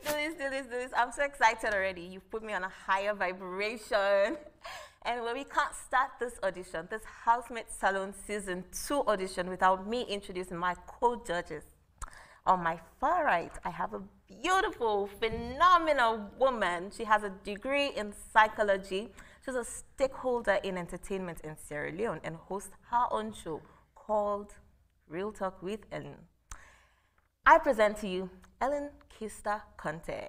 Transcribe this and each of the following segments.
Do this. I'm so excited already. You've put me on a higher vibration. Anyway, we can't start this audition, this Housemate Salon Season 2 audition, without me introducing my co-judges. On my far right, I have a beautiful, phenomenal woman. She has a degree in psychology. She's a stakeholder in entertainment in Sierra Leone and hosts her own show called Real Talk with Ellen. I present to you Ellen Kista Conte.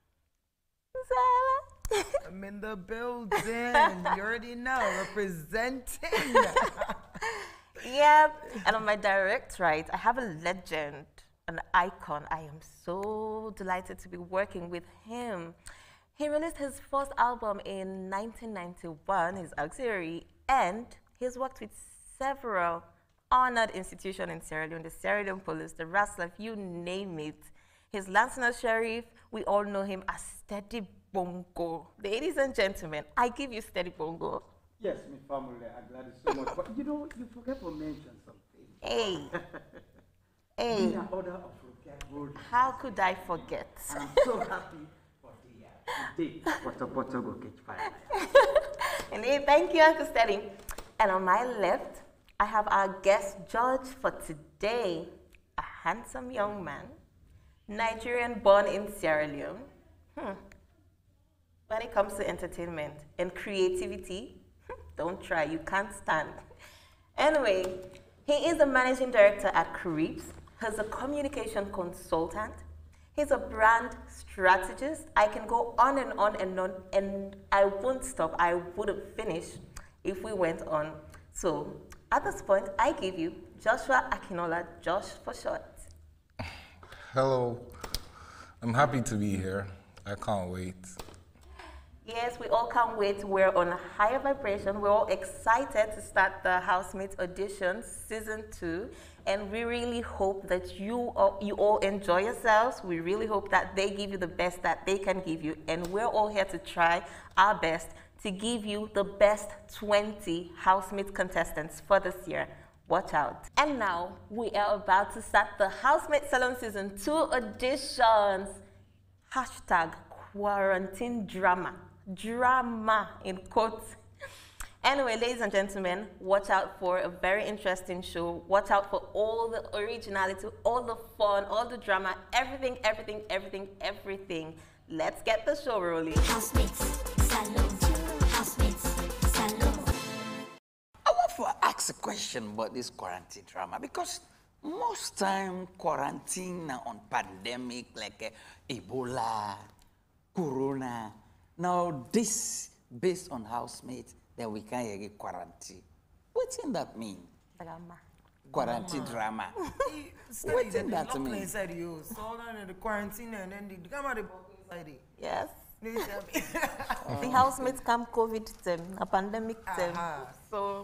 I'm in the building. You already know, representing. Yep. And on my direct right, I have a legend, an icon. I am so delighted to be working with him. He released his first album in 1991, his Auxiliary, and he's worked with several honored institutions in Sierra Leone, the Sierra Leone Police, the RASLAF, you name it. He's Lansana Sheriff. We all know him as Steady Bongo. Ladies and gentlemen, I give you Steady Bongo. Yes, my family, I'm glad so much. But you know, you forget to mention something. Hey. Hey. In order of Road. How could I forget? I'm so happy for the day. Potter go catch fire. Indeed, thank you, Uncle Steady. And on my left, I have our guest judge for today, a handsome young man, Nigerian born in Sierra Leone. When it comes to entertainment and creativity, don't try, you can't stand. Anyway, he is a managing director at Caribs. He's a communication consultant. He's a brand strategist. I can go on and on and on, and I won't stop. I wouldn't finish if we went on. So at this point, I give you Joshua Akinola, Josh for short. Hello. I'm happy to be here. I can't wait. Yes, we all can't wait. We're on a higher vibration. We're all excited to start the Housemates Audition Season 2. And we really hope that you all enjoy yourselves. We really hope that they give you the best that they can give you. And we're all here to try our best to give you the best 20 Housemates contestants for this year. Watch out. And now we are about to start the Housemates Salon Season 2 auditions. Hashtag quarantine drama. Drama in quotes. Anyway, ladies and gentlemen, watch out for a very interesting show. Watch out for all the originality, all the fun, all the drama, everything. Let's get the show rolling. Housemates Salon. Housemates Salon. I want to ask a question about this quarantine drama because most time quarantine on pandemic like Ebola, Corona. Now this based on housemates, then we can't get quarantine. What's in that mean? Drama. Quarantine drama. What's in that mean? Inside you, so on the quarantine and then the drama they book inside it. Yes. The housemates come COVID them, a pandemic them. So,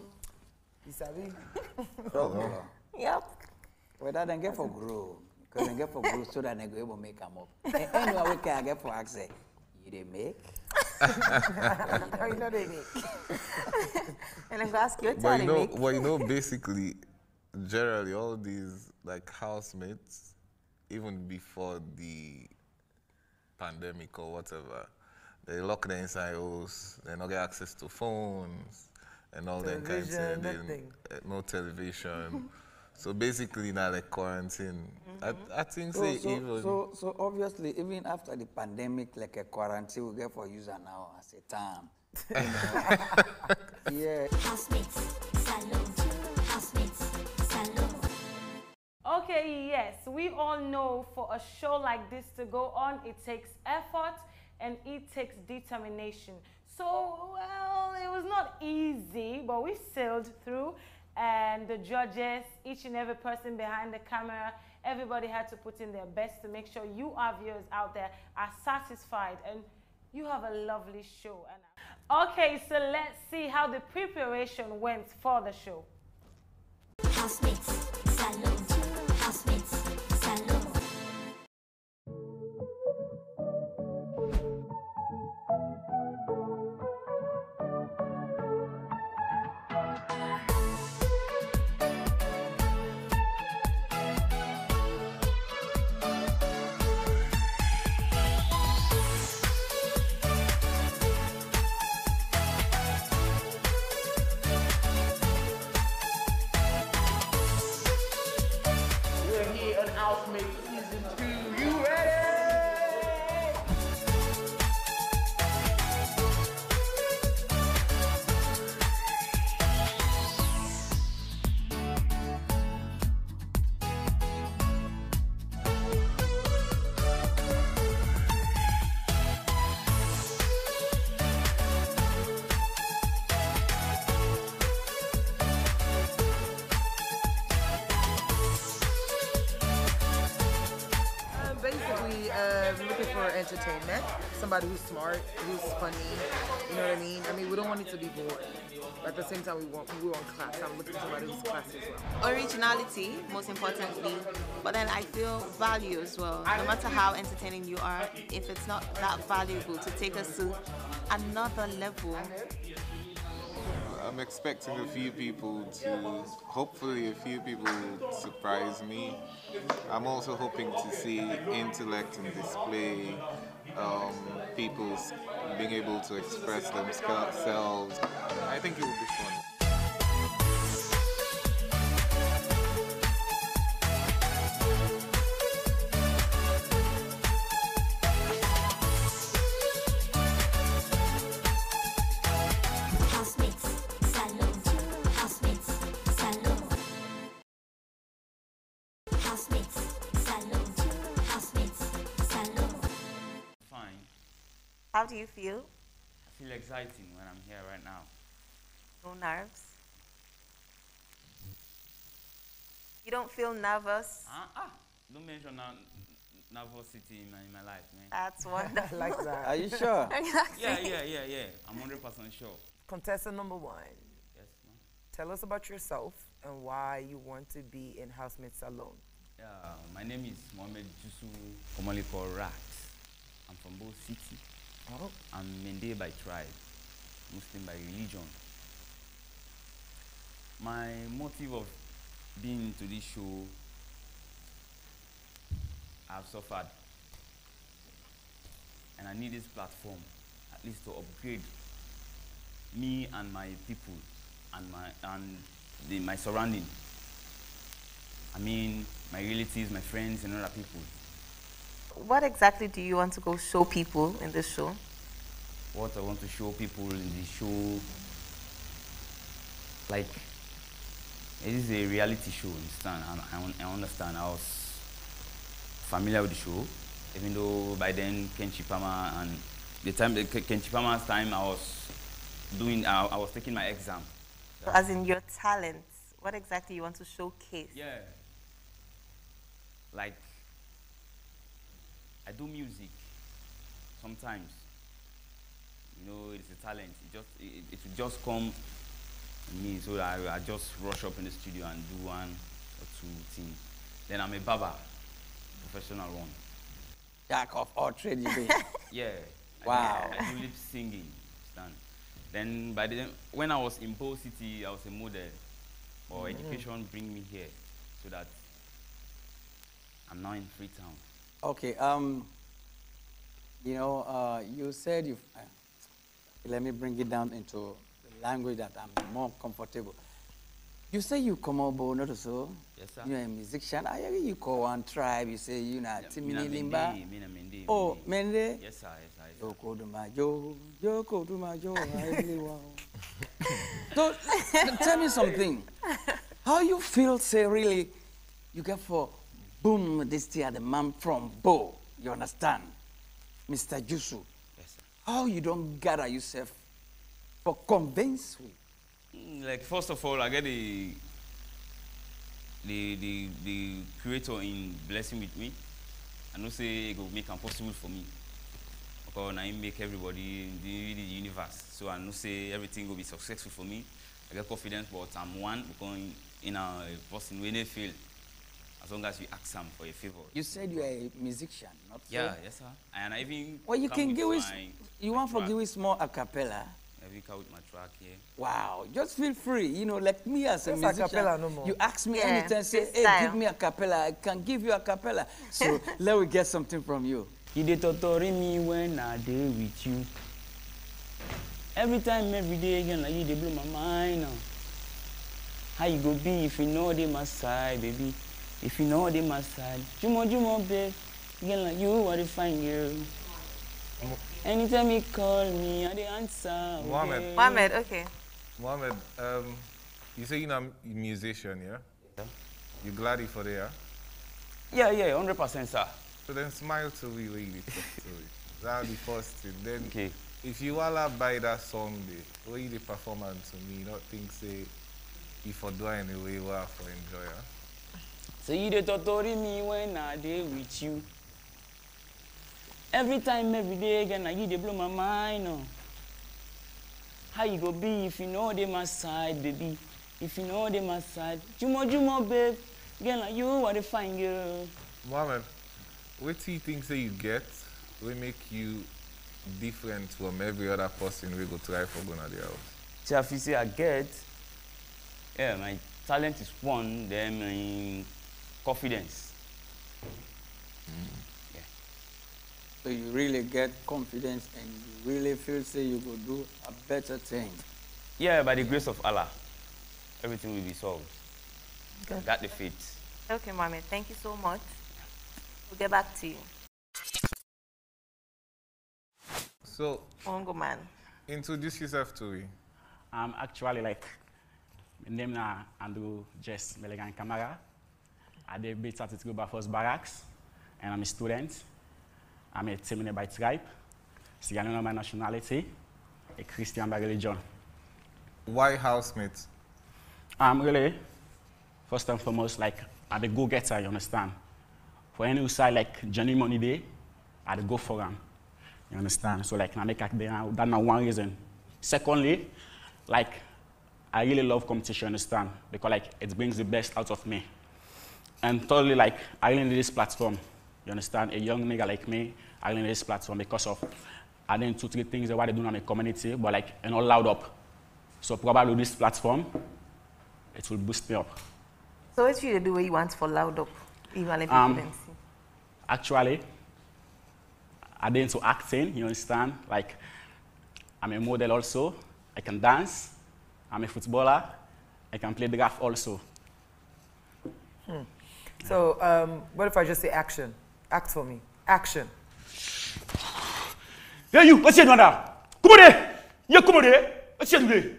yep. Whether they get for grow, because they get for grow so that they go able to make them up. Anyway, we can get for access. You they make? You know they make. And I'm going to ask you, But you know, basically, generally, all these like housemates, even before the pandemic or whatever, they lock them inside house, they don't get access to phones and all that kind of thing. No television. So basically, now like quarantine. I think so obviously, even after the pandemic, like a quarantine, we get for user now as a term. Yeah. Housemates Salon. Housemates Salon. Okay, yes, we all know for a show like this to go on, it takes effort and it takes determination. So, well, it was not easy, but we sailed through. And the judges, each and every person behind the camera, everybody had to put in their best to make sure you, our viewers out there, are satisfied and you have a lovely show. Okay, so let's see how the preparation went for the show. Housemates Salon. Housemates Salon. basically looking for entertainment. Somebody who's smart, who's funny. You know what I mean? I mean, we don't want it to be boring. But at the same time, we want class. I'm looking for somebody who's classy as well. Originality, most importantly, but then I feel value as well. No matter how entertaining you are, if it's not that valuable to take us to another level. I'm expecting hopefully a few people will surprise me. I'm also hoping to see intellect in display, people being able to express themselves. I think it will be fun. Housemates Salon. Housemates Salon. Housemates Salon. Housemates Salon. Fine. How do you feel? I feel exciting when I'm here right now. No nerves? You don't feel nervous? Don't mention nervosity in my life, man. That's wonderful. I like that. Are you sure? Yeah. I'm 100% sure. Contestant number 1. Yes, ma'am. Tell us about yourself and why you want to be in Housemates Salon. Yeah, my name is Mohamed Jusu, commonly called Rax. I'm from Bo City. Oh. I'm Mende by tribe, Muslim by religion. My motive of being to this show, I've suffered. And I need this platform, at least to upgrade me and my people and my surrounding. I mean, my relatives, my friends, and other people. What exactly do you want to go show people in this show? What I want to show people in the show, like, it is a reality show, understand? I understand. I was familiar with the show, even though by then Ken Chipama and Ken Chipama's time, I was taking my exam. So as in your talents, what exactly you want to showcase? Yeah. Like, I do music sometimes. You know, it's a talent. It will just come to me, so I just rush up in the studio and do 1 or 2 things. Then I'm a barber, professional one. Jack of all trades, you mean? Yeah. Wow. I do lip singing. Understand? Then when I was in Bo City, I was a model. But education bring me here, so that I'm now in Freetown. Okay, you know, you said you've, let me bring it down into the language that I'm more comfortable. You say you come on board, not so? Yes, sir. You're a musician. I hear you call one tribe, you say you're not Timini Limba. Mina Mende. Oh, Mende? Yes, sir. Yoko Dumajo, Yoko Dumajo, so, tell me something. How you feel, say, really, you get for boom, this year, the man from Bo, you understand? Mr. Jusu. Yes, sir. How you don't gather yourself for convince we? Like, first of all, I get the creator in blessing with me. I know say it will make it possible for me. Because I make everybody in the universe. So I know say everything will be successful for me. I get confidence, but I'm one because in a person when they fail, as long as you ask them for a favor. You said you are a musician, not so? Yeah, yes, sir. And I even Well, you come can with give us, my you want to track. give us more a cappella? I will come with my track here. Wow, just feel free. You know, like me as a Just a musician, cappella no more. you ask me Yeah, anytime, say, hey, freestyle. give me a cappella. I can give you a cappella. So let me get something from you. You dey totori me when I dey with you. Every time, every day, again, like you dey blow my mind now. How you go be if you know they my side, baby? If you know they my side, Jumo, babe. Again, like you are the fine girl. Anytime you call me, I dey answer. Mohammed. Mohammed, okay. Mohammed, you say you're a musician, yeah? Yeah. You glad for there? Yeah, 100%, sir. So then smile to me when you talk to me. That'll be first thing. Then Okay. if you wanna buy that song, the way you perform to me, not think say if I do anyway, well for enjoy. Huh? So you dey totori me when I dey with you. Every time, every day again, like you they blow my mind. No. How you go be if you know they my side, baby? If you know they my side, Jumo, babe. Girl, like you are the fine girl. Mohammed, what do you think say you get will make you different from every other person we go try for going to the house? See, if you say I get, yeah, my talent is one, then my confidence. Yeah. So you really get confidence and you really feel say you go do a better thing. Yeah, by the grace of Allah, everything will be solved. Good. Got the faith. Okay, Mohammed, thank you so much. We'll get back to you. So, Ongo man. introduce yourself to me. I'm actually like, my name is Andrew Jess Melegan Kamara. I did bit at the First Barracks, and I'm a student. I'm a Temine by tribe, Sierra my nationality, a Christian by religion. Why housemate? I'm really, first and foremost, like, I'm a go-getter, you understand? For any side, like, Johnny Money Day, I'd go for them, you understand? So, like, I make that's not one reason. Secondly, like, I really love competition, understand? Because, like, it brings the best out of me. And thirdly, like, I really need this platform, you understand? A young nigga like me, I really need this platform because of, I didn't 2-3 things that what they do in my community, but, like, you know, loud up. So, probably this platform, it will boost me up. So what you do what you want for loud up? Even if people can see. Actually, I did into acting, you understand? Like, I'm a model also. I can dance. I'm a footballer. I can play draft also. So, what if I just say action? Act for me. Action. Hey, you, what's your name now? Come on there. Yeah, come on there. What's your name?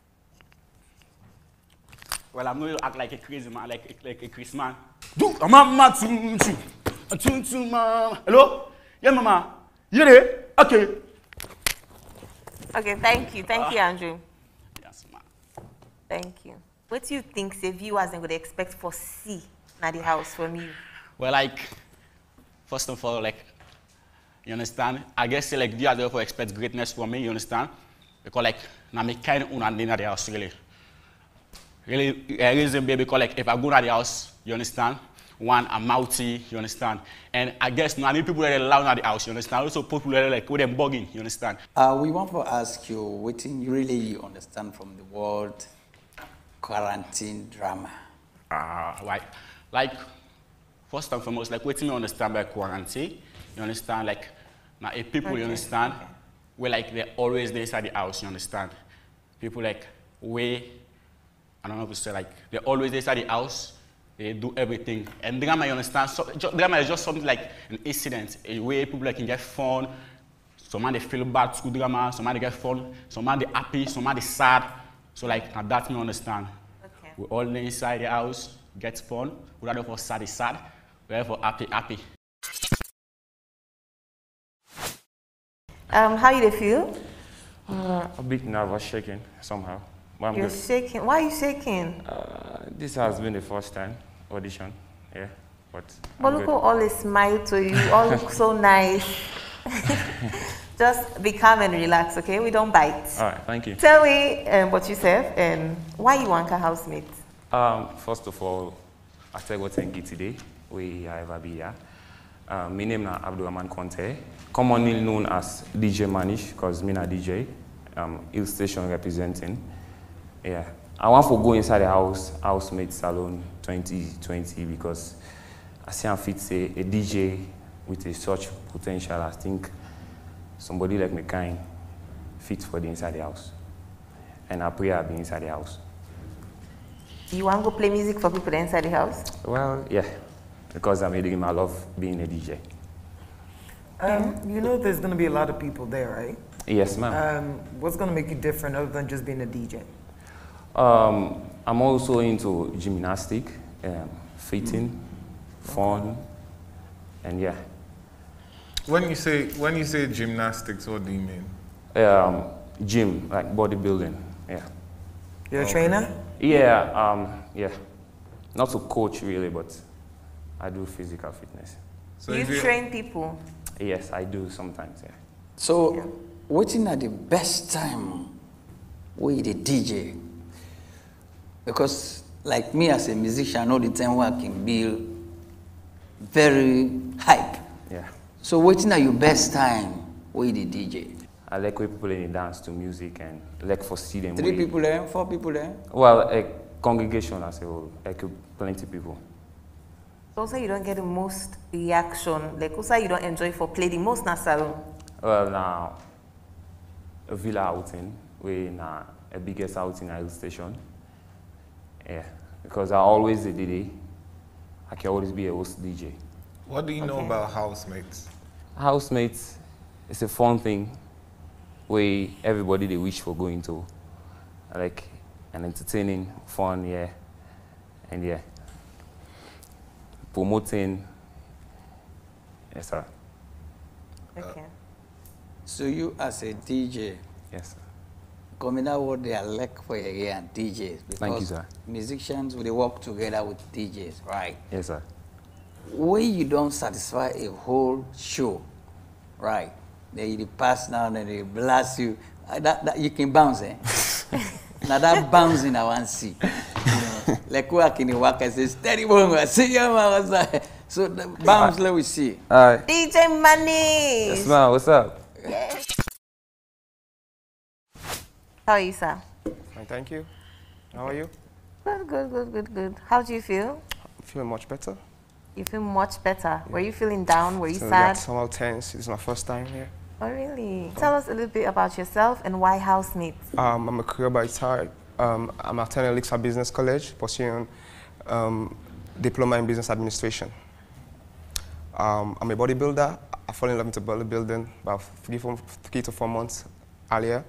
Well, I'm going to act like a crazy man, like a Chris man. Do, mama, mama. Hello? Yeah, mama. You there? Okay. Okay, thank you. Thank you, Andrew. Yes, ma'am. Thank you. What do you think the viewers would expect for C at the house from you? Well, like, first of all, like, you understand? I guess, like, viewers therefore expect greatness from me, you understand? Because, like, now me kind of at the house, really. Really, reason baby, because like if I go to the house, you understand? One, I'm mouthy, you understand? And I guess no, I need people that are loud at the house, you understand? Also people that are like with them bugging, you understand? We want to ask you what you really understand from the word quarantine drama. Right. Like, first and foremost, like what you understand by quarantine, you understand? Like, now if people, you understand, where like they're always there inside the house, you understand? People like, I don't know if to say, like, they're always inside the house, they do everything. And drama, you understand? So, drama is just something like an incident, a way people like, can get fun. Some they feel bad through drama, some they get fun, some they happy, some they sad. So, like, now that me understand. Okay. We all inside the house, get fun. We're not for sad is sad, we're for happy. How you feel? A bit nervous, shaking somehow. But I'm You're good. shaking. Why are you shaking? This has been the first time audition, yeah. But But look how all is smile to you. You all look so nice. Just be calm and relax, okay? We don't bite. All right, thank you. Tell me what you said and why you want a housemate. First of all, I tell what thank you today. We are here. My name is Abdurrahman Conte, commonly known as DJ Manish, because I'm a DJ. Hill Station representing. Yeah, I want to go inside the housemate salon 2020 because I see I'm fit say a DJ with a such potential. I think somebody like me kind fit for the inside the house, and I pray I'll be inside the house. You want to go play music for people inside the house? Well, yeah, because I'm a dream. I love being a DJ. You know there's going to be a lot of people there, right? Yes, ma'am. What's going to make you different other than just being a DJ? I'm also into gymnastic, fitting, fun, and yeah. When you say gymnastics, what do you mean? Gym, like bodybuilding, yeah. You're a trainer? Yeah, yeah. Not to coach really, but I do physical fitness. So you train people? Yes, I do sometimes, yeah. So, waiting at the best time with the DJ, because like me as a musician, all the time where I can be very hype. Yeah. So, waiting at your best time with the DJ. I like when people in the dance to music and like for see them. 3 people there, 4 people there. Well, a congregation as a whole, like plenty people. So also you don't get the most reaction. Like also you don't enjoy for play the most na salon. Well, now a villa outing, we na a biggest outing at hill station. Yeah, because I always the DJ. I can always be a host DJ. What do you know about housemates? Housemates, it's a fun thing where everybody they wish for going to, like an entertaining, fun, yeah, and yeah, promoting, yes sir. Okay. So you as a DJ, yes sir. coming out what they are like for you and DJs, because Thank you, sir. musicians they work together with DJs, right? Yes sir. When you don't satisfy a whole show, right? Then you pass now and they blast you. That you can bounce, eh? Now that bouncing I want to see. You know, like work in the work, I say steady boom, I see you man. So the bounce, let me see. DJ Money. Yes ma'am, what's up? How are you, sir? Fine, thank you. How are you? Good. How do you feel? I'm feeling much better. You feel much better. Were you feeling down? Were you So sad? that's somehow tense. It's my first time here. Oh, really? Tell us a little bit about yourself and why housemates. I'm a career by type. I'm attending Elixir Business College, pursuing diploma in business administration. I'm a bodybuilder. I fell in love into bodybuilding about 3 to 4 months earlier.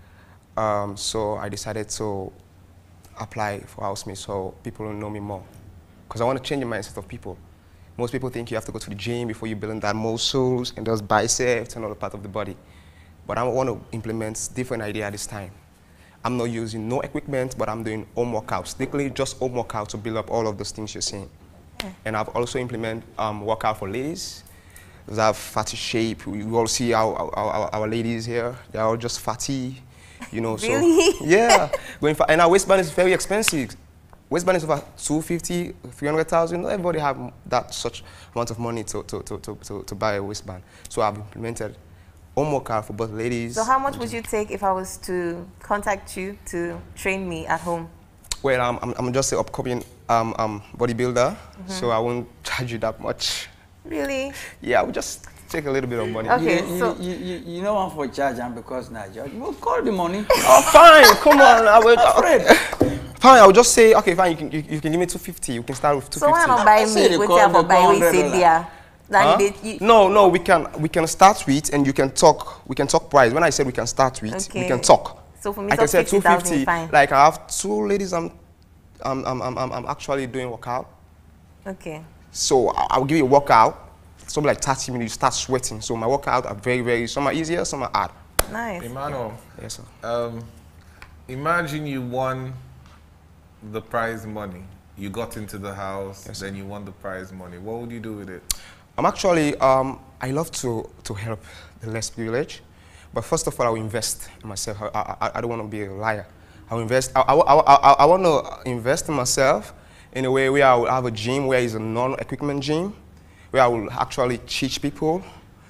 So I decided to apply for housemates so people will know me more. Because I want to change the mindset of people. Most people think you have to go to the gym before you build that muscles and those biceps and all the part of the body. But I want to implement different idea this time. I'm not using no equipment, but I'm doing home workouts. Strictly just home workouts to build up all of those things you're seeing. And I've also implemented workout for ladies. They have fatty shape. You all see our ladies here. They're all just fatty, you know. Really? So yeah, and our waistband is very expensive. Waistband is over 250, 300,000. Not everybody have that such amount of money to buy a waistband. So I've implemented home workout for both ladies. So how much would you take if I was to contact you to train me at home? Well, I'm just an upcoming bodybuilder, so I won't charge you that much. Really? Yeah, I will just take a little bit of money. Okay, so you know one for charge and because now judge, we'll call the money. Oh, fine, come on. I will. Fine, I will just say, okay, fine, you can give me 250. You can start with 250. so why not buy me? What's your for buy we say there? No, we can start with and you can talk. We can talk price. When I said we can start with, we can talk. So for me, I can say 250. Fine. Like I have 2 ladies. I'm actually doing workout. Okay. So I'll give you a workout. Something like 30 minutes. You start sweating. So my workout are very. Some are easier. Some are hard. Nice. Emmanuel. Yes, sir. Imagine you won the prize money. You got into the house, then you won the prize money. What would you do with it? I'm actually, I love to help the less privileged. But first of all, I will invest in myself. I don't want to be a liar. I will invest. I want to invest in myself in a way where I will have a gym where it's a non-equipment gym, where I will actually teach people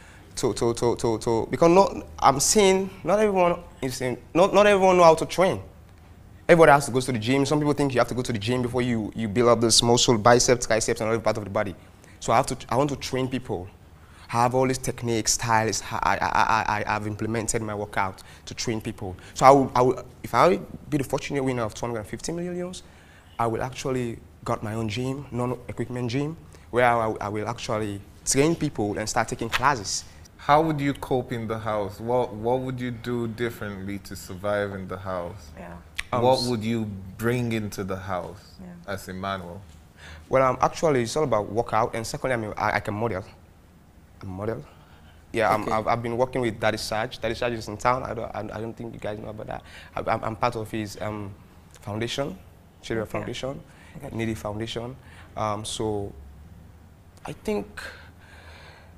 because I'm seeing not everyone know how to train. Everybody has to go to the gym. Some people think you have to go to the gym before you build up this muscle, biceps, triceps, and other part of the body. So I want to train people. I have all these techniques, styles. I've implemented my workout to train people. So if I be the fortunate winner of 250 million euros, I will actually got my own gym, non-equipment gym, where I will actually train people and start taking classes. How would you cope in the house? What would you do differently to survive in the house? Yeah. What would you bring into the house as Emmanuel? Well, actually, it's all about workout, and secondly, I can model. I'm a model. Yeah, okay. I've been working with Daddy Sarge. Daddy Sarge is in town. I don't think you guys know about that. I'm part of his foundation, Children Foundation, Needy Foundation. So I think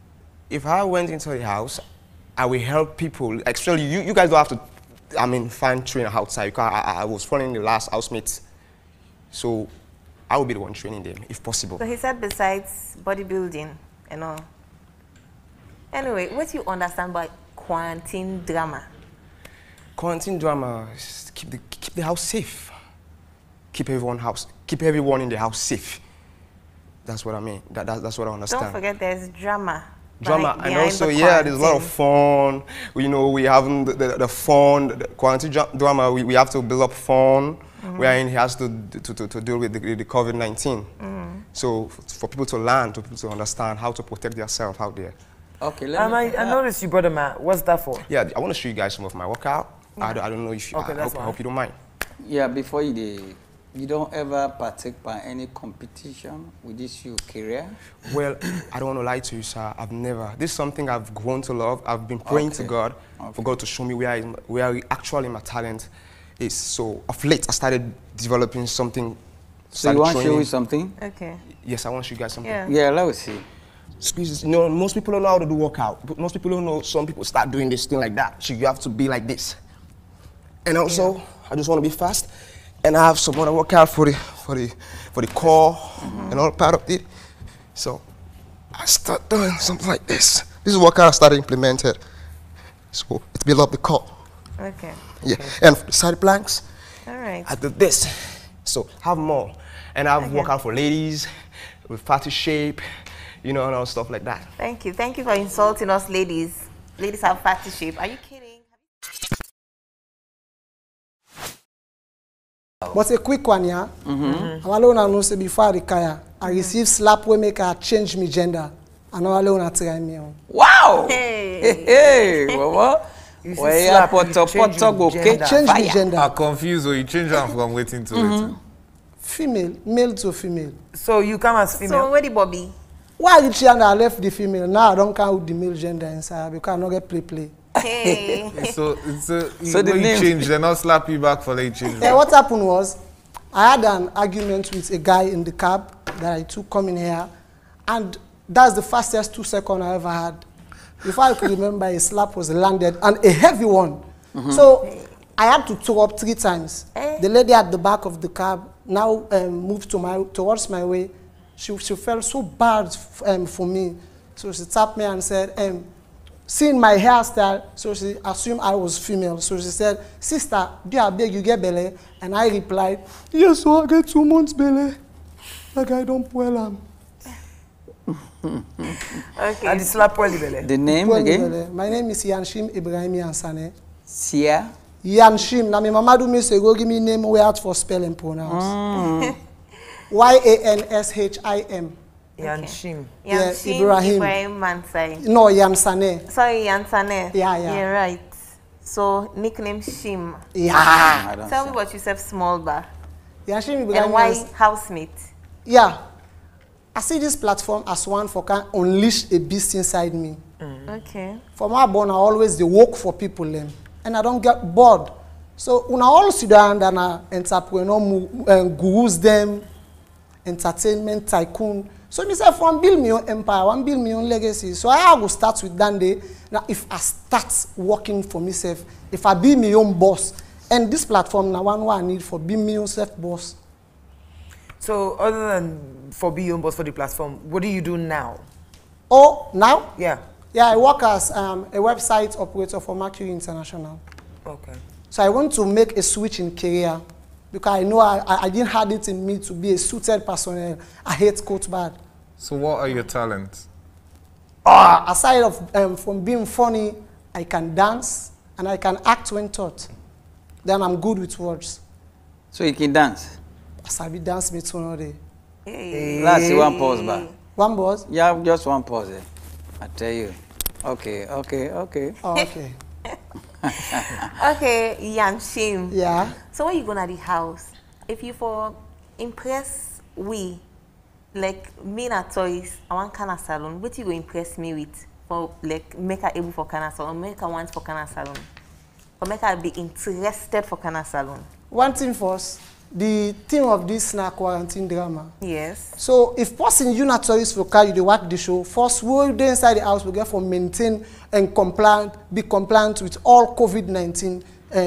if I went into the house, I will help people. Actually, you guys don't have to, find trainer outside. Because I was following the last housemates. So I will be the one training them, if possible. So he said besides bodybuilding and all. Anyway, what do you understand by quarantine drama? Quarantine drama is keep the house safe. Keep everyone in the house safe. That's what I mean. That's what I understand. Don't forget there's drama. Drama, and also, there's a lot of fun. We have the fun, the quarantine drama. We have to build up fun. Wherein he has to deal with the COVID-19. So for people to learn, for people to understand how to protect themselves out there. Okay, I noticed you brought a mat. What's that for? Yeah, I want to show you guys some of my workout. I don't know if you, I hope you don't mind. Yeah, before you don't ever partake by any competition with this your career? Well, I don't want to lie to you, sir. I've never. This is something I've grown to love. I've been praying to God for God to show me where actually my talent is. So of late, I started developing something. So you want to show me something? Okay. Yes, I want to show you guys something. Yeah, let us see. Squeezes. Most people don't know how to do workout. But most people don't know. Some people start doing this thing like that. So you have to be like this. And also, I just want to be fast. And I have some other workout for the core and all part of it. So I start doing something like this. This is workout I started implemented. So it build up the core. Okay. Yeah. And for the side planks, all right. I do this. So have more. And I have workout for ladies with fatty shape, and all stuff like that. Thank you. Thank you for insulting us, ladies. Ladies have fatty shape. Are you kidding? But a quick one, yeah. I'm alone and know say before I retire, I receive slap where make her change me gender. And I'm alone and try me on. Wow! Hey, Wawa. Change me gender. I'm confused, so you change them from waiting to waiting. Female, male to female. So you come as female? So where the Bobby? Why did she and I left the female? Now I don't count with the male gender inside because I don't get play. Hey. So the name change, they not slap you back for late change. Yeah, what happened was, I had an argument with a guy in the cab that I took coming here, and that's the fastest 2 seconds I ever had. Before I could remember, a slap was landed, and a heavy one. So I had to throw up 3 times. The lady at the back of the cab now moved towards my way. She felt so bad for me. So she tapped me and said, seeing my hairstyle, so she assumed I was female. So she said, sister, do I beg you get belly? And I replied, yes, so I get 2 months belly. Like I don't well. Okay. And the slap belly. The name again? My name is Yanshim Ibrahim Yansane. Sia? Yanshim. Now my mama do me say go give me name way out for spell and pronounce. Yanshim. Yanshim. Yeah, Ibrahim Mansai. No, Yansane. Sorry, Yansane. Yeah. You're right. So nickname Shim. Yeah. Tell me about yourself, small bar. Yanshim Ibrahim. And why housemate? Yeah. I see this platform as one for can unleash a beast inside me. Okay. From my born, I always they work for people, and I don't get bored. So when I all sit down and I entrepreneur gurus them, entertainment tycoon. So me say from build my own empire, one build my own legacy. So I will start with that day. Now if I start working for myself, if I be my own boss, and this platform now one I need for being my own self boss. So other than for being your own boss for the platform, what do you do now? Oh, now? Yeah. Yeah, I work as a website operator for Mercury International. Okay. So I want to make a switch in career because I know I didn't have it in me to be a suited personnel. I hate coach bad. So what are your talents? Aside of from being funny, I can dance and I can act when taught. Then I'm good with words. So you can dance? I be dance me all day. Let's see one pause back. One pause? Yeah, just one pause. I tell you. Okay. Oh, okay. Okay, Yanshim. Yeah. So when you go to the house, if you for impress we, like me na toys, I want Kana salon, what you go impress me with? For like make her able for Kana salon, make her want for Kana salon. Or make her be interested for Kana salon. One thing first, the theme of this na quarantine drama. Yes. So if person you not tourist for car, you dey watch the show. First, we dey inside the house, we get for maintain and be compliant with all COVID-19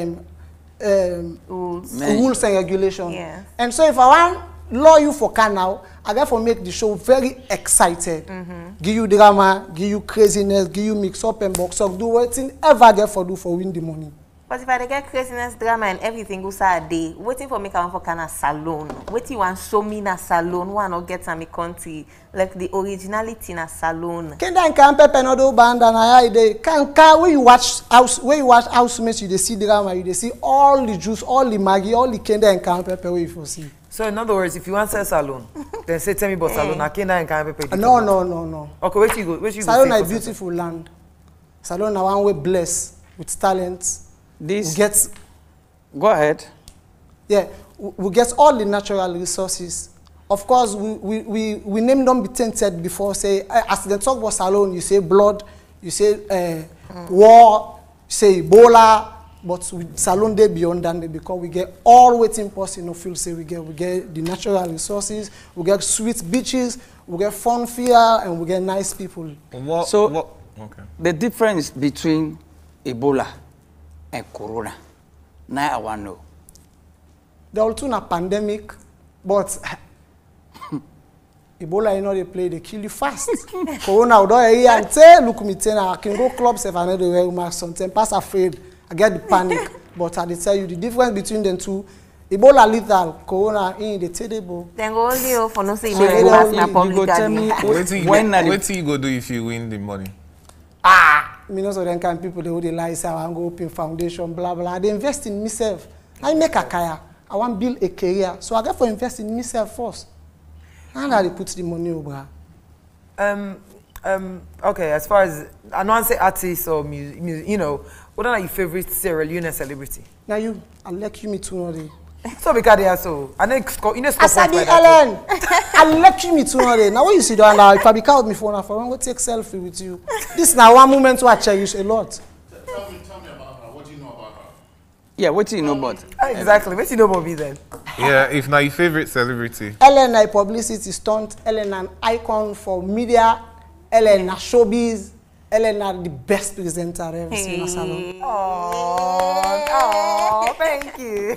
rules and regulations. Yes. And so if I want law you for car now, I therefore make the show very excited. Give you drama, give you craziness, give you mix up and box up, do whatever ever get for do for win the money. But if I dey get craziness, drama and everything go a day, waiting for make I want for kind of salon. Waiting want show me na salon, one or get a me country like the originality na salon. Can then can Pepe no do band and I dey can when you watch housemates you dey see drama, you dey see all the juice, all the Maggie, all the Kenda and can Pepe where you for see. So in other words, if you want to sell salon, then say tell me about salon. I can't and can't pay. No. Okay, where you go? Where you go? Salon is a beautiful land. Salon is one way blessed with talent. This gets. Go ahead. Yeah, we get all the natural resources. Of course, we name them be tainted before. Say as they talk about salon, you say blood, you say war, you say Ebola. But with salon day beyond that, because we get all waiting person no feel say we get the natural resources, we get sweet beaches, we get fun fair, and we get nice people. Okay. The difference between Ebola and Corona, now I want to know. They all two a pandemic, but Ebola, you know, they play, they kill you fast. Corona, I don't hear and say, look me, I can go clubs if I know the way my sometimes pass afraid. I get the panic, but I tell you the difference between them two. Ebola lethal, Corona in the terrible. Then go only for no say you go tell me what you go do if you win the money? Me know so then kind people they would lie say I want go open foundation, blah blah. They invest in myself. I make a kaya. I want build a career, so I get for invest in myself first. And I put the money over. Okay, as far as I know, I say artists or music, you know, what are your favorite Sierra Leone celebrity? Now you, I like you me too already. So because they are so, and then you know, Asadi Ellen, I like you me too already. Now when you sit down now, if I be called me phone, I want to take selfie with you. This now one moment to I cherish a lot. Tell me about her. What do you know about her? Yeah, what do you know about? Exactly, what do you know about me then? Yeah, if not your favorite celebrity. Ellen a publicity stunt, Ellen an icon for media, Ellen a showbiz, Ellen are the best presenter I've ever seen in a salon. Oh, thank you.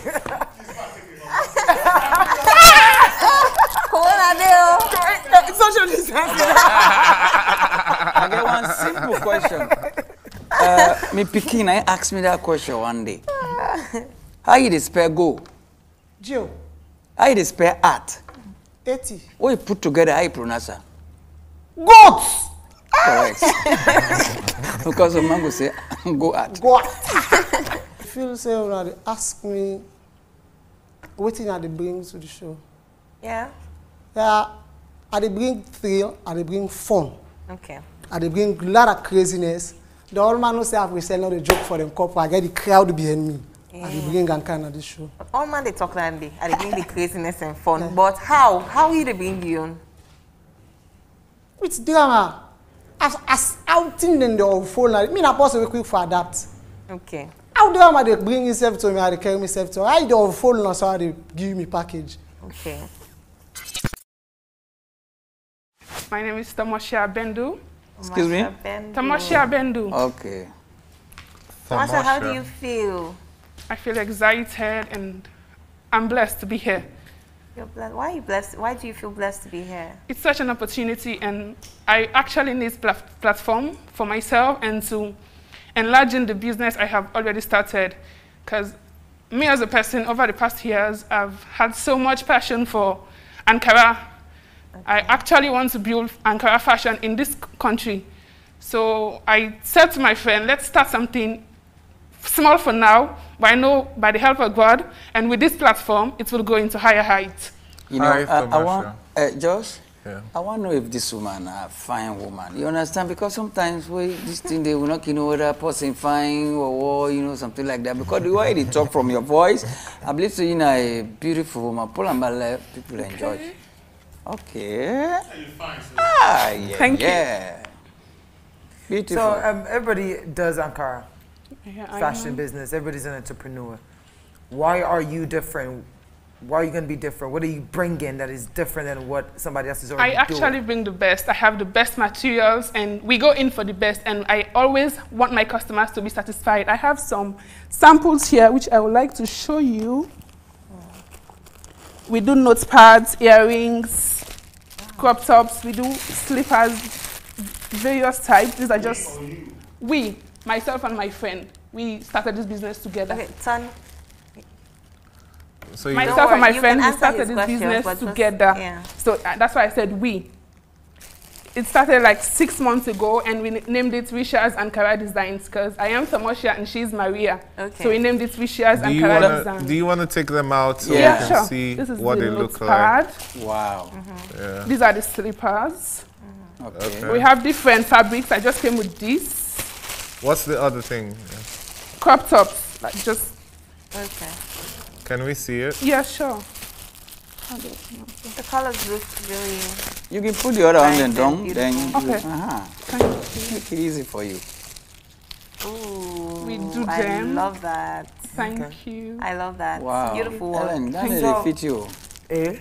Social distancing. I get one simple question. Me Pekin, I asked me that question one day. How you spell go? Joe. How you spell art? 80. What you put together, how you pronounce it? Goats! Correct. Because of man go say go art. Go art. I feel say they ask me what thing I bring to the show. Yeah. Yeah, I bring thrill, I bring fun. Okay. I bring a lot of craziness. The old man who say I will sell not a joke for them couple. I get the crowd behind me. I bring and kind of this show. All man they talk like that. I bring the craziness and fun. Yeah. But how you they bring you on? It's drama. As outing in the phone, I mean, I'm possibly quick for adapt. Okay. How drama they bring himself to me, I carry myself to. I do phone now, so they give me package. Okay. My name is Tamasha Bendu. Excuse me? Tamasha Bendu. Okay. Tamasha, how do you feel? I feel excited and I'm blessed to be here. You're blessed. Why are you blessed? Why do you feel blessed to be here? It's such an opportunity, and I actually need this platform for myself and to enlarging the business I have already started. Because me as a person, over the past years, I've had so much passion for Ankara. Okay. I actually want to build Ankara fashion in this country. So I said to my friend, let's start something small for now, but I know by the help of God and with this platform, it will go into higher heights. You know, I want, Josh, yeah. I want to know if this woman a fine woman. You understand? Because sometimes this thing, they will not know whether a person fine or, you know, something like that. Because the way they talk from your voice, I believe so, you know, a beautiful woman. Pull and ballet, people enjoy. Okay. Yeah. Thank you. Beautiful. So everybody does Ankara. Fashion business, everybody's an entrepreneur. Why are you different? Why are you going to be different? What are you bringing that is different than what somebody else is already I doing? actually bring the best. I have the best materials, and we go in for the best, and I always want my customers to be satisfied. I have some samples here, which I would like to show you. We do notepads, earrings, crop tops, we do slippers, various types. These are just, myself and my friend, we started this business together. Okay, son. So Myself and my friend, we started his this questions, business but just- together. yeah. So that's why I said we. It started like 6 months ago, and we named it Risha's Ankara Designs because I am Samosha and she's Maria. Okay. So we named it Risha's Ankara Designs. Do you want to take them out so Yeah, we can sure. see This is what the they look notepad. like? Wow. Yeah. These are the slippers. Okay. We have different fabrics. I just came with this. What's the other thing? Crop tops, like just. Okay. Can we see it? Yeah, sure. The colors look really. You can put the other on the Nice drum, and then beautiful. you, Okay. make it easy for you. Ooh, We do I them. love that. Thank you. I love that. Wow. Beautiful work. Ellen, that So- really fit you. Eh?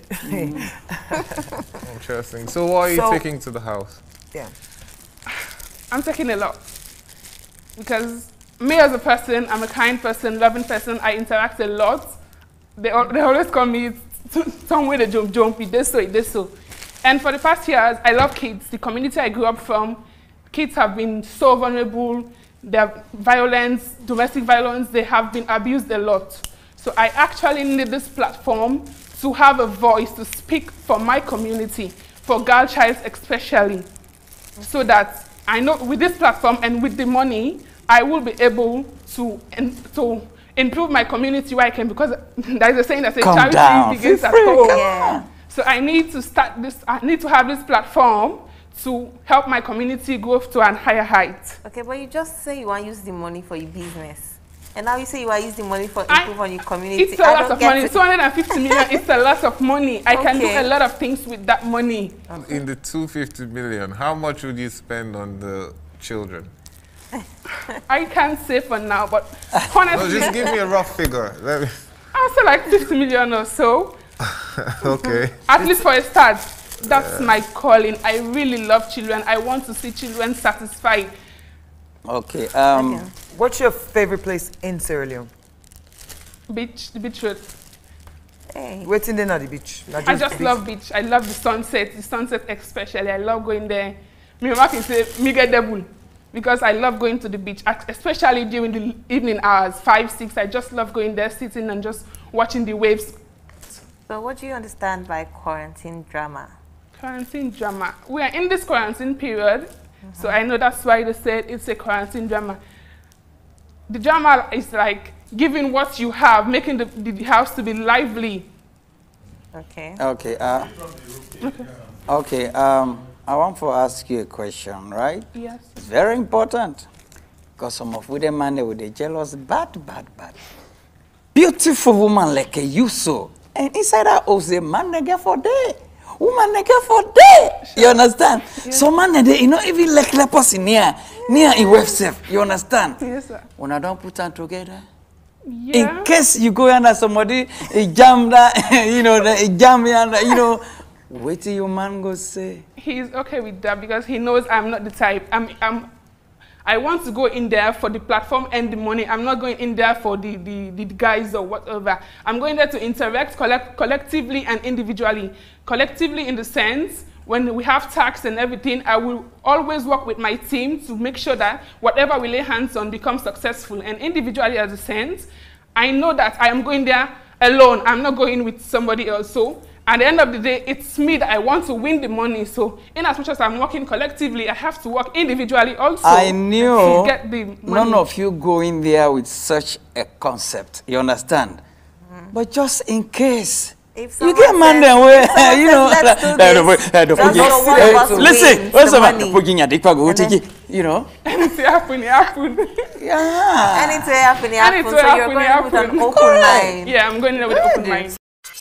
Interesting. So what are you So- taking to the house? Yeah. I'm taking a lot because me as a person, I'm a kind person, loving person. I interact a lot. They always call me somewhere they jump, it this so. And for the past years, I love kids. The community I grew up from, kids have been so vulnerable. Their violence, domestic violence, they have been abused a lot. So I actually need this platform to have a voice to speak for my community, for girl child especially, so that I know with this platform and with the money, I will be able to improve my community where I can, because there's a saying that says charity begins at home. Yeah. So I need to start this, I need to have this platform to help my community go to a higher height. Okay, but you just say you want to use the money for your business. And now you say you want to use the money for improve on your community. It's a lot of money. 250 million is a lot of money. I can do a lot of things with that money. In the 250 million, how much would you spend on the children? I can't say for now, but No, honestly, just give me a rough figure. Let me. I'll say like 50 million or so. Okay. At least for a start. That's my calling. I really love children. I want to see children satisfied. Okay. What's your favorite place in Sierra Leone? Beach, the beach road. Hey. What's in there at the beach? Not I just beach. love beach. I love the sunset especially. I love going there. Me mama can say, me get devil. Because I love going to the beach, especially during the evening hours, 5, 6. I just love going there, sitting and just watching the waves. So what do you understand by quarantine drama? Quarantine drama. We are in this quarantine period, so I know that's why they said it's a quarantine drama. The drama is like giving what you have, making the house to be lively. Okay. Okay. Okay. I want to ask you a question, right? Yes. It's very important because some of them man they with the jealous, bad. Beautiful woman like you so, and inside that house, the man they get for day. Woman they get for day. You understand? Yeah. So man they you know even like lepers in near in website. You understand? Yes, sir. When I don't put them together. Yeah. In case you go under somebody, a jam that you know, a jam you know. Wait till your man go say. He's okay with that because he knows I'm not the type. I want to go in there for the platform and the money. I'm not going in there for the guys or whatever. I'm going there to interact collectively and individually. Collectively in the sense, when we have tax and everything, I will always work with my team to make sure that whatever we lay hands on becomes successful. And individually as a sense, I know that I am going there alone. I'm not going with somebody else. So at the end of the day, it's me that I want to win the money. So in as much as I'm working collectively, I have to work individually also. I knew to get the money. none of you go in there with such a concept. You understand? But just in case. You get man there where you know. Listen, what's about the poking at the you know? Anything happen, it happen. Yeah. Anything happen, it happen. So you're going with an open mind. Yeah, I'm going there with an open mind.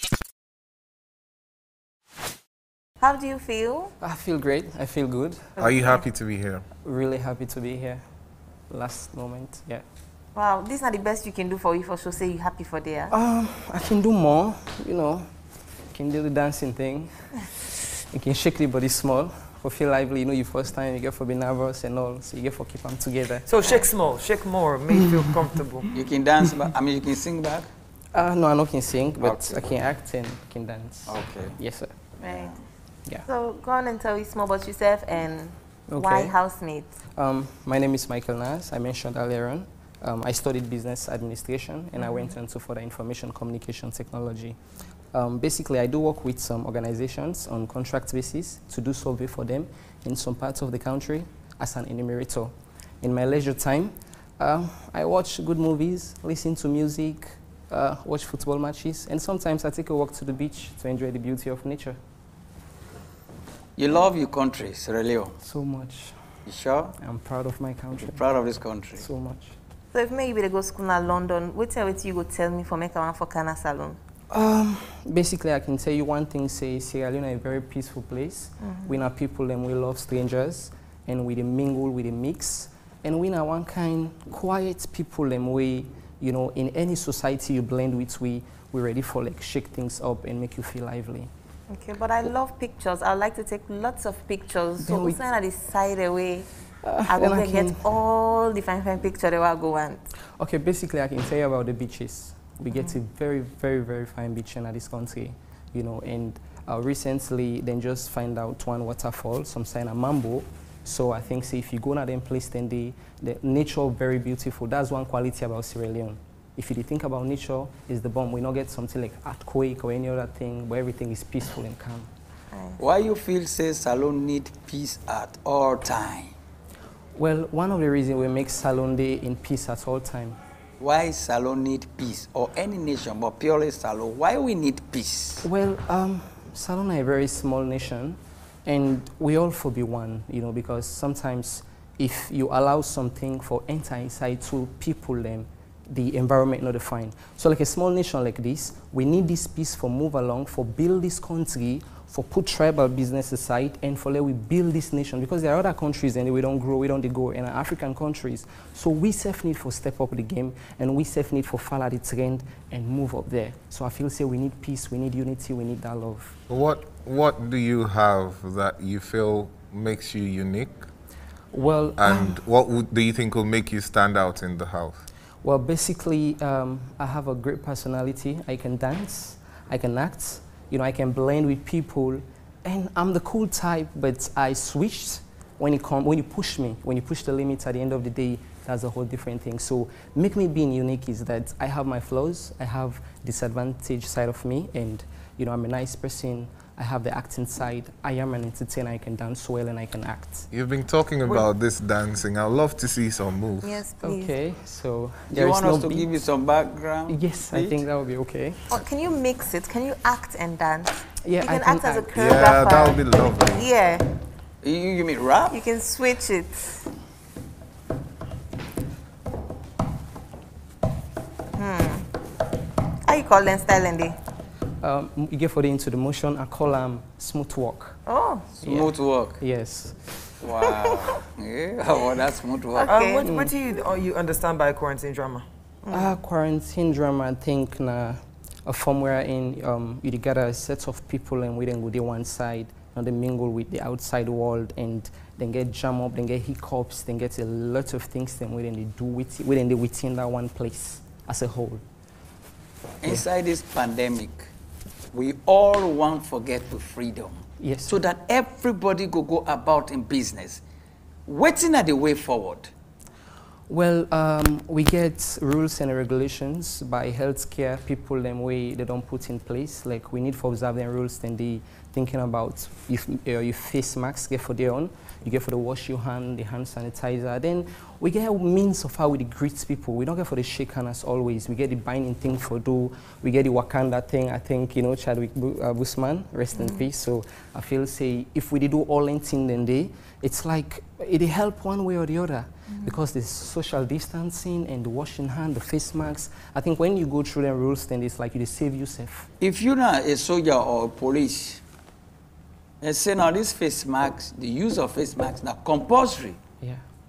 How do you feel? I feel great. I feel good. Are you happy to be here? Really happy to be here. Last moment, yeah. Wow, these are the best you can do for you for sure. Say you're happy for there. I can do more, you know. I can do the dancing thing. You can shake the body small. For feel lively, you know, your first time, you get for be nervous and all, so you get for keep them together. So shake small, shake more, make you feel comfortable. You can dance back? I mean, you can sing back? No, I not can sing, but Okay. I can act and can dance. Okay. Yes, sir. Right. Yeah. So go on and tell us more about yourself and why Okay. Housemates. My name is Michael Nas. I mentioned earlier on. I studied business administration and I went into further information communication technology. Basically, I do work with some organizations on contract basis to do survey for them in some parts of the country as an enumerator. In my leisure time, I watch good movies, listen to music, watch football matches, and sometimes I take a walk to the beach to enjoy the beauty of nature. You love your country, Sierra Leone? So much. You sure? I'm proud of my country. You're proud of this country? So much. So if maybe they go school in London, what you go tell me for make one for Kana Salon? Basically, I can tell you one thing, say Sierra Leone is a very peaceful place. We are people and we love strangers and we mingle, we mix. And we are one kind quiet people and we, you know, in any society you blend with, we're ready for like shake things up and make you feel lively. Okay, but I love pictures. I like to take lots of pictures. Then So we- we send the side away. I then go I and get can- all the fine pictures they will go want. Okay, basically I can tell you about the beaches. We get a very, very, very fine beach in this country, you know, and recently then just find out one waterfall, some sign of Mambo. So I think say if you go to them place, then the nature very beautiful. That's one quality about Sierra Leone. If you think about nature, it's the bomb. We not get something like earthquake or any other thing, but everything is peaceful and calm. Why you feel say Salon need peace at all time? Well, one of the reasons we make Salon Day in peace at all time. Why Salon need peace? Or any nation, but purely Salon. Why we need peace? Well, Salon is a very small nation, and we all for be one, you know, because sometimes if you allow something for enter inside to people, them, the environment not defined. So like a small nation like this, we need this peace for move along, for build this country, for put tribal business aside, and for let we build this nation, because there are other countries and we don't grow, we don't go in African countries. So we self need for step up the game, and we self need for follow the trend and move up there. So I feel say we need peace, we need unity, we need that love. What do you have that you feel makes you unique? Well, and what do you think will make you stand out in the house? Well, basically, I have a great personality. I can dance, I can act, you know, I can blend with people, and I'm the cool type, but I switched when you push me, when you push the limits at the end of the day, that's a whole different thing. So make me being unique is that I have my flaws, I have disadvantage side of me, and you know, I'm a nice person. I have the acting side. I am an entertainer. I can dance well and I can act. You've been talking about this dancing. I'd love to see some moves. Yes, please. Okay, so Do you want us to give you some background? Yes, I think that would be okay. Or can you mix it? Can you act and dance? Yeah, you I can can act as a act. choreographer. Yeah, that would be lovely. Yeah. You mean rap? You can switch it. How you call them style and You get for the into the motion. I call them smooth walk. Oh. Smooth walk. Yes. Wow. Yeah, well, that's smooth walk. What do you understand by quarantine drama? Quarantine drama, I think, a form wherein you gather a set of people and we then go to one side, and they mingle with the outside world, and then get jam up, then get hiccups, then get a lot of things then we then they do within that one place as a whole. Inside this pandemic, we all want to forget the freedom. Yes. So that everybody go about in business. Waiting at the way forward. Well, we get rules and regulations by healthcare people them way they don't put in place. Like we need for observe them rules, then they thinking about if your face masks get for their own, you get for the wash your hand, the hand sanitizer. Then we get a means of how we greet people. We don't get for the shake hand as always. We get the binding thing for do. We get the Wakanda thing. I think, you know, Chadwick Boseman, rest in peace. So I feel say if we did do all in thing then day, it's like it help one way or the other. Because the social distancing and the washing hand, the face masks. I think when you go through the rules, then it's like you save yourself. If you're not a soldier or a police, and say now this face masks, the use of face masks now compulsory. Yeah.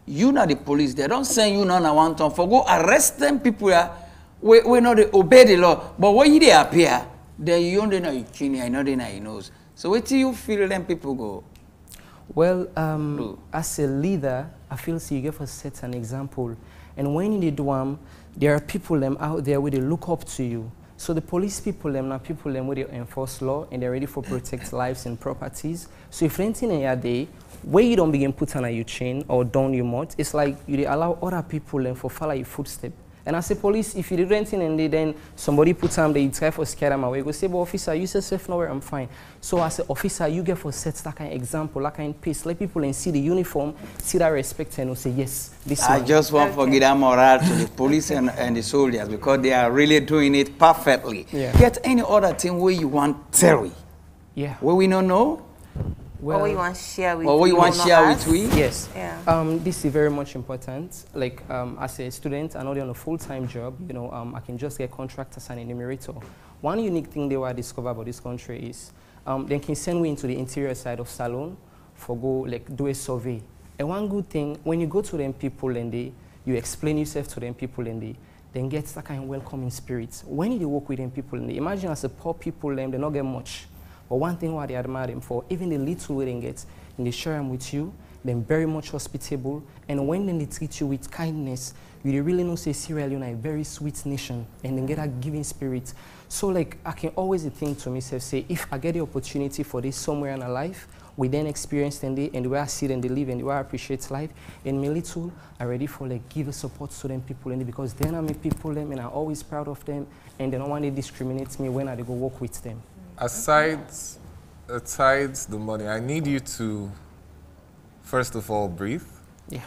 you not the police, they don't send you none one time for go arrest them people we not obey the law. But when you they appear, then you don't know your chin, I know they know your nose. So what do you feel them people go? Well, as a leader, I feel so you give us set an example. And when you do there are people out there where they look up to you. So the police people now people where they enforce law and they're ready for protect lives and properties. So if anything in your day, where you don't begin put on your chain or down your mouth, it's like you allow other people for follow your footstep. And as a police, if you do anything and then somebody puts them, they try for scare them away. Go say, but officer, you say safe nowhere, I'm fine. So as an officer, you get for set that kind of example, that kind of pace. Let people see the uniform, see that respect, and say, yes, this I man. just want to give that morale to the police and the soldiers because they are really doing it perfectly. Yeah. Get any other thing where you want Terry? Yeah. Where we don't know? Well, what you want to share with what you want to share with we? Yes. Yeah. This is very much important. Like as a student, I'm not on a full-time job. You know, I can just get contract as an enumerator. One unique thing they were discover about this country is they can send me into the interior side of salon for go like do a survey. And one good thing when you go to them people and you explain yourself to them people and then get that kind of welcoming spirit. When you work with them people and imagine as a poor people they not get much. But one thing what they admire them for, even the little way they get, and they share them with you, they're very much hospitable. And when they treat you with kindness, you really know say Sierra Leone is a very sweet nation, and then get a giving spirit. So like I can always think to myself, say if I get the opportunity for this somewhere in my life, we then experience and the way I see and they live and the way I appreciate life, and me little are ready for like give a support to them people and because then I make people them and I'm always proud of them and they don't want to discriminate me when I go work with them. Aside the money, I need you to, first of all, breathe. Yeah.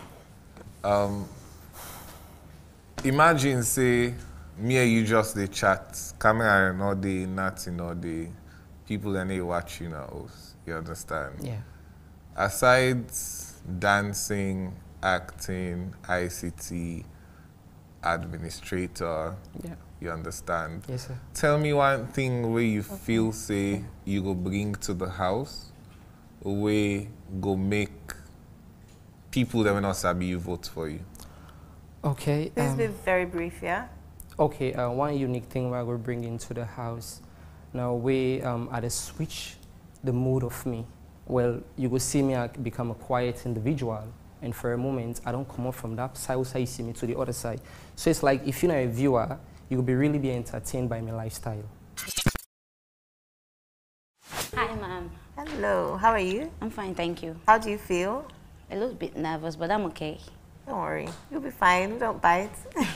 Imagine, say, me and you just the chat, camera and all the nothing, all the people and they watching us. You understand? Yeah. Aside dancing, acting, ICT, administrator. Yeah. You understand? Yes, sir. Tell me one thing where you feel, say, you go bring to the house, where go make people that will not sabi you vote for you. Okay. Please be very brief, yeah? Okay, one unique thing we're going to bring into the house. Now, we at a switch the mood of me. Well, you will see me become a quiet individual. And for a moment, I don't come up from that side, also you see me to the other side. So it's like if you're not a viewer, you will really be entertained by my lifestyle. Hi, ma'am. Hello, how are you? I'm fine, thank you. How do you feel? A little bit nervous, but I'm okay. Don't worry, you'll be fine, don't bite.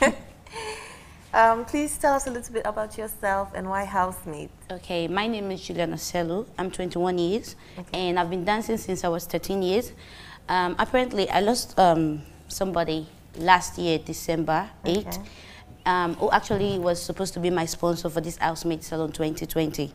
Please tell us a little bit about yourself and why housemate. Okay, my name is Juliana Selu. I'm 21 years, and I've been dancing since I was 13 years. Apparently, I lost somebody last year, December 8th. Who actually was supposed to be my sponsor for this Housemate Salon 2020.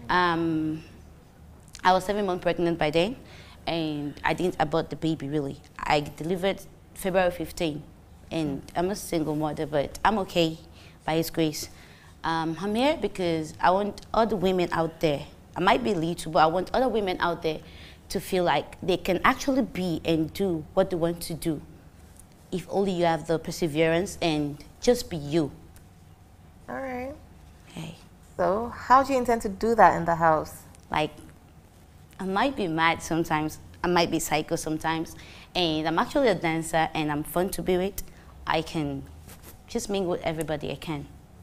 I was 7 months pregnant by then, and I didn't abort the baby really. I delivered February 15, and I'm a single mother, but I'm okay by His grace. I'm here because I want other women out there, I might be little, but I want other women out there to feel like they can actually be and do what they want to do if only you have the perseverance and just be you. All right. Okay. So how do you intend to do that in the house? Like, I might be mad sometimes, I might be psycho sometimes, and I'm actually a dancer and I'm fun to be with. I can just mingle with everybody I can.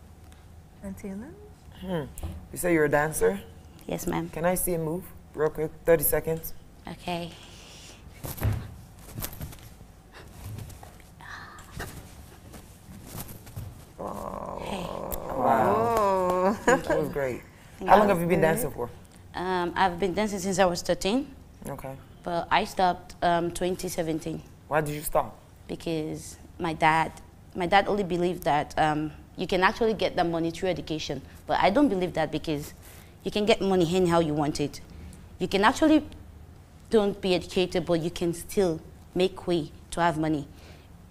Antilla? You say you're a dancer? Yes, ma'am. Can I see a move real quick? 30 seconds. Okay. Wow. That was great. How long have you been dancing for? I've been dancing since I was 13. Okay. But I stopped 2017. Why did you stop? Because my dad only believed that you can actually get that money through education. But I don't believe that because you can get money anyhow you want it. You can actually don't be educated, but you can still make way to have money.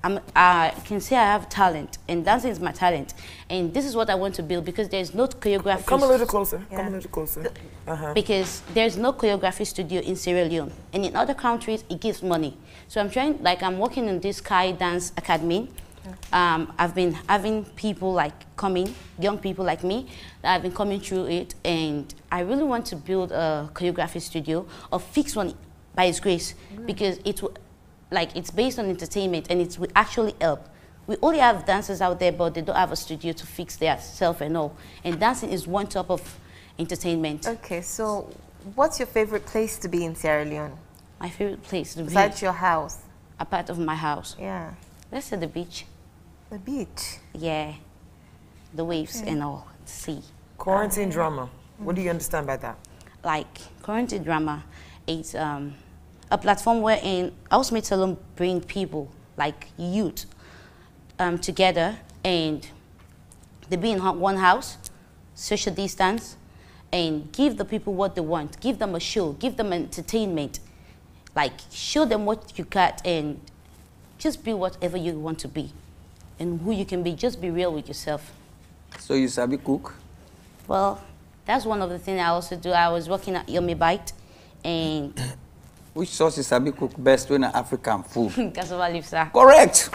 I can say I have talent, and dancing is my talent. And this is what I want to build because there's no choreography. Come a little closer. Come a little closer. Because there's no choreography studio in Sierra Leone, and in other countries it gives money. So I'm trying, like I'm working in this Sky Dance Academy. I've been having people like coming, young people like me, that have been coming through it, and I really want to build a choreography studio, a fixed one by His grace, because it's based on entertainment and it will actually help. We only have dancers out there, but they don't have a studio to fix their self and all. And dancing is one type of entertainment. Okay, so what's your favorite place to be in Sierra Leone? My favorite place to be? Besides your house? A part of my house. Yeah. Let's say the beach. The beach? Yeah. The waves and all, the sea. Quarantine drama. What do you understand by that? Like, quarantine drama, it's a platform wherein Housemates Salon bring people, like youth, together, and they be in one house, social distance, and give the people what they want. Give them a show, give them entertainment. Like, show them what you got and just be whatever you want to be. And who you can be, just be real with yourself. So you sabi cook? Well, that's one of the things I also do. I was working at Yummy Bite, and... Which sauce you sabi cook best when African food? Cassava leaf, sir. Correct!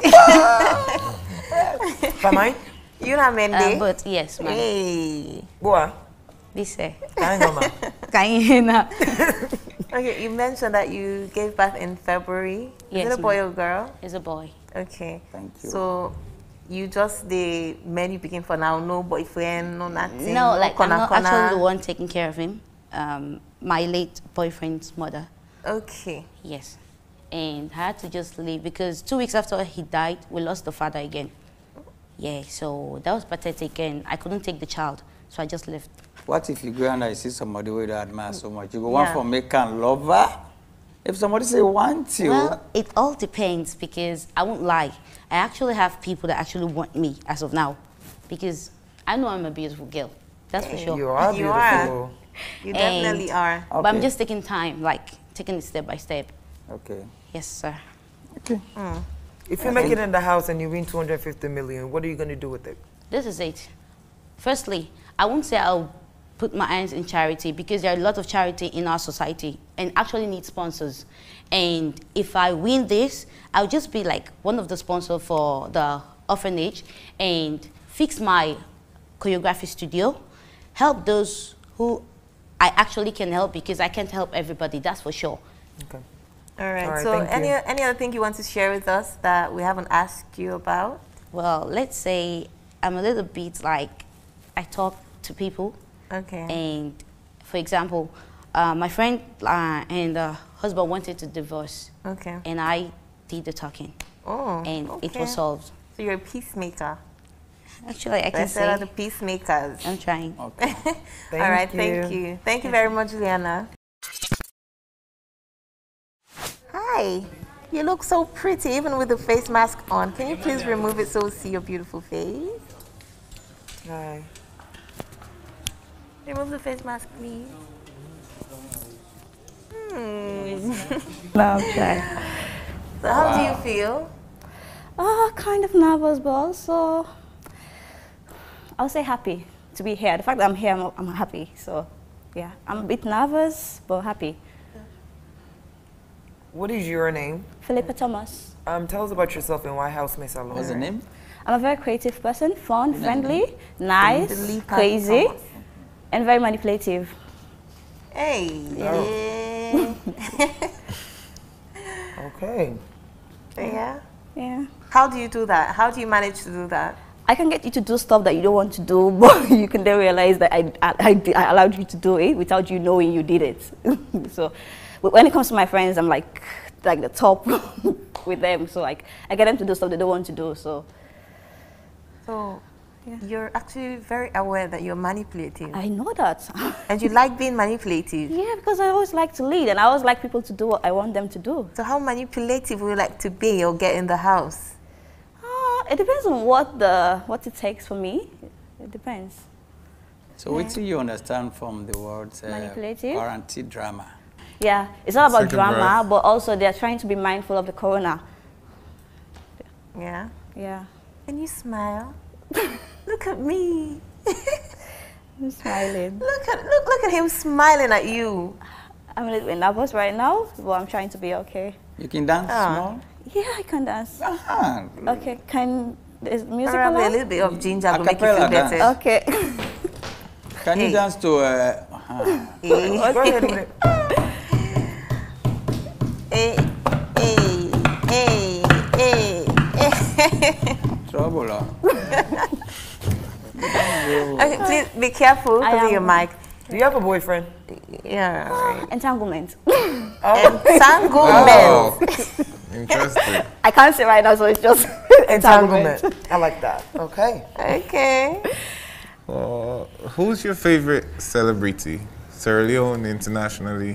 Pamay? You know Mende? But yes, ma'am. Hey. Boa? Lise. Kaina. Okay, you mentioned that you gave birth in February. Yes, Is it a boy or girl? It's a boy. Okay. Thank you. So you just the menu begin for now, no boyfriend, no nothing. No, like I'm not corner. actually the one taking care of him. My late boyfriend's mother. Okay. Yes. And I had to just leave because 2 weeks after he died, we lost the father again. Yeah, so that was pathetic and I couldn't take the child, so I just left. What if you go and I see somebody who you admire so much? You go want for make and lover? If somebody say want you? Well, it all depends because I won't lie. I actually have people that actually want me as of now because I know I'm a beautiful girl. That's for sure. You are beautiful. You are. You definitely are. But I'm just taking time, like taking it step by step. Okay. Yes, sir. Okay. If you make it in the house and you win 250 million, what are you going to do with it? This is it. Firstly, I won't say I'll put my hands in charity because there are a lot of charity in our society and actually need sponsors. And if I win this, I'll just be like one of the sponsors for the orphanage and fix my choreography studio, help those who I actually can help because I can't help everybody, that's for sure. Okay. All right, so any other thing you want to share with us that we haven't asked you about? Well, let's say I'm a little bit like, I talk to people. Okay. And for example, my friend and husband wanted to divorce. Okay. And I did the talking. Oh, and okay. it was solved. So you're a peacemaker. Actually, I can Let's say. are the peacemakers. I'm trying. Okay. All right, thank you. Thank you very much, Juliana. Hi. You look so pretty, even with the face mask on. Can you please remove it so we see your beautiful face? Hi. Remove the face mask, please. No, I'm trying. So how do you feel? Kind of nervous, but also I would say happy to be here. The fact that I'm here, I'm happy. So, yeah, I'm a bit nervous, but happy. What is your name? Philippa Thomas. Tell us about yourself and why Housemates Salon. What's the name? I'm a very creative person, fun, friendly, nice, Philippa crazy, Thomas. and very manipulative. Hey. Oh. Okay. Yeah. Yeah. How do you do that? How do you manage to do that? I can get you to do stuff that you don't want to do, but you can then realize that I allowed you to do it without you knowing you did it. So when it comes to my friends, I'm like the top with them. So like I get them to do stuff they don't want to do. So you're actually very aware that you're manipulative. I know that. And you like being manipulative? Yeah, because I always like to lead and I always like people to do what I want them to do. So how manipulative would you like to be or get in the house? It depends on what it takes for me. It depends. So what do you understand from the words manipulative? quarantine drama? Yeah, it's not about Second drama, breath. but also they're trying to be mindful of the corona. Yeah. Yeah. And you smile. Look at me. I'm smiling. Look at him smiling at you. I'm a little bit nervous right now, but I'm trying to be okay. You can dance small? Yeah, I can dance. Uh-huh. Okay, is music Probably a allowed? little bit of ginger will make you Acapella feel better. dance. Okay. Can you dance to Go ahead with it. Trouble, huh? Okay, please be careful with your mic. Do you have a boyfriend? Yeah. Right. Entanglement. Entanglement. Interesting. I can't say right now, so it's just Entanglement. I like that. Okay. Okay. Who's your favorite celebrity? Sierra Leone, internationally?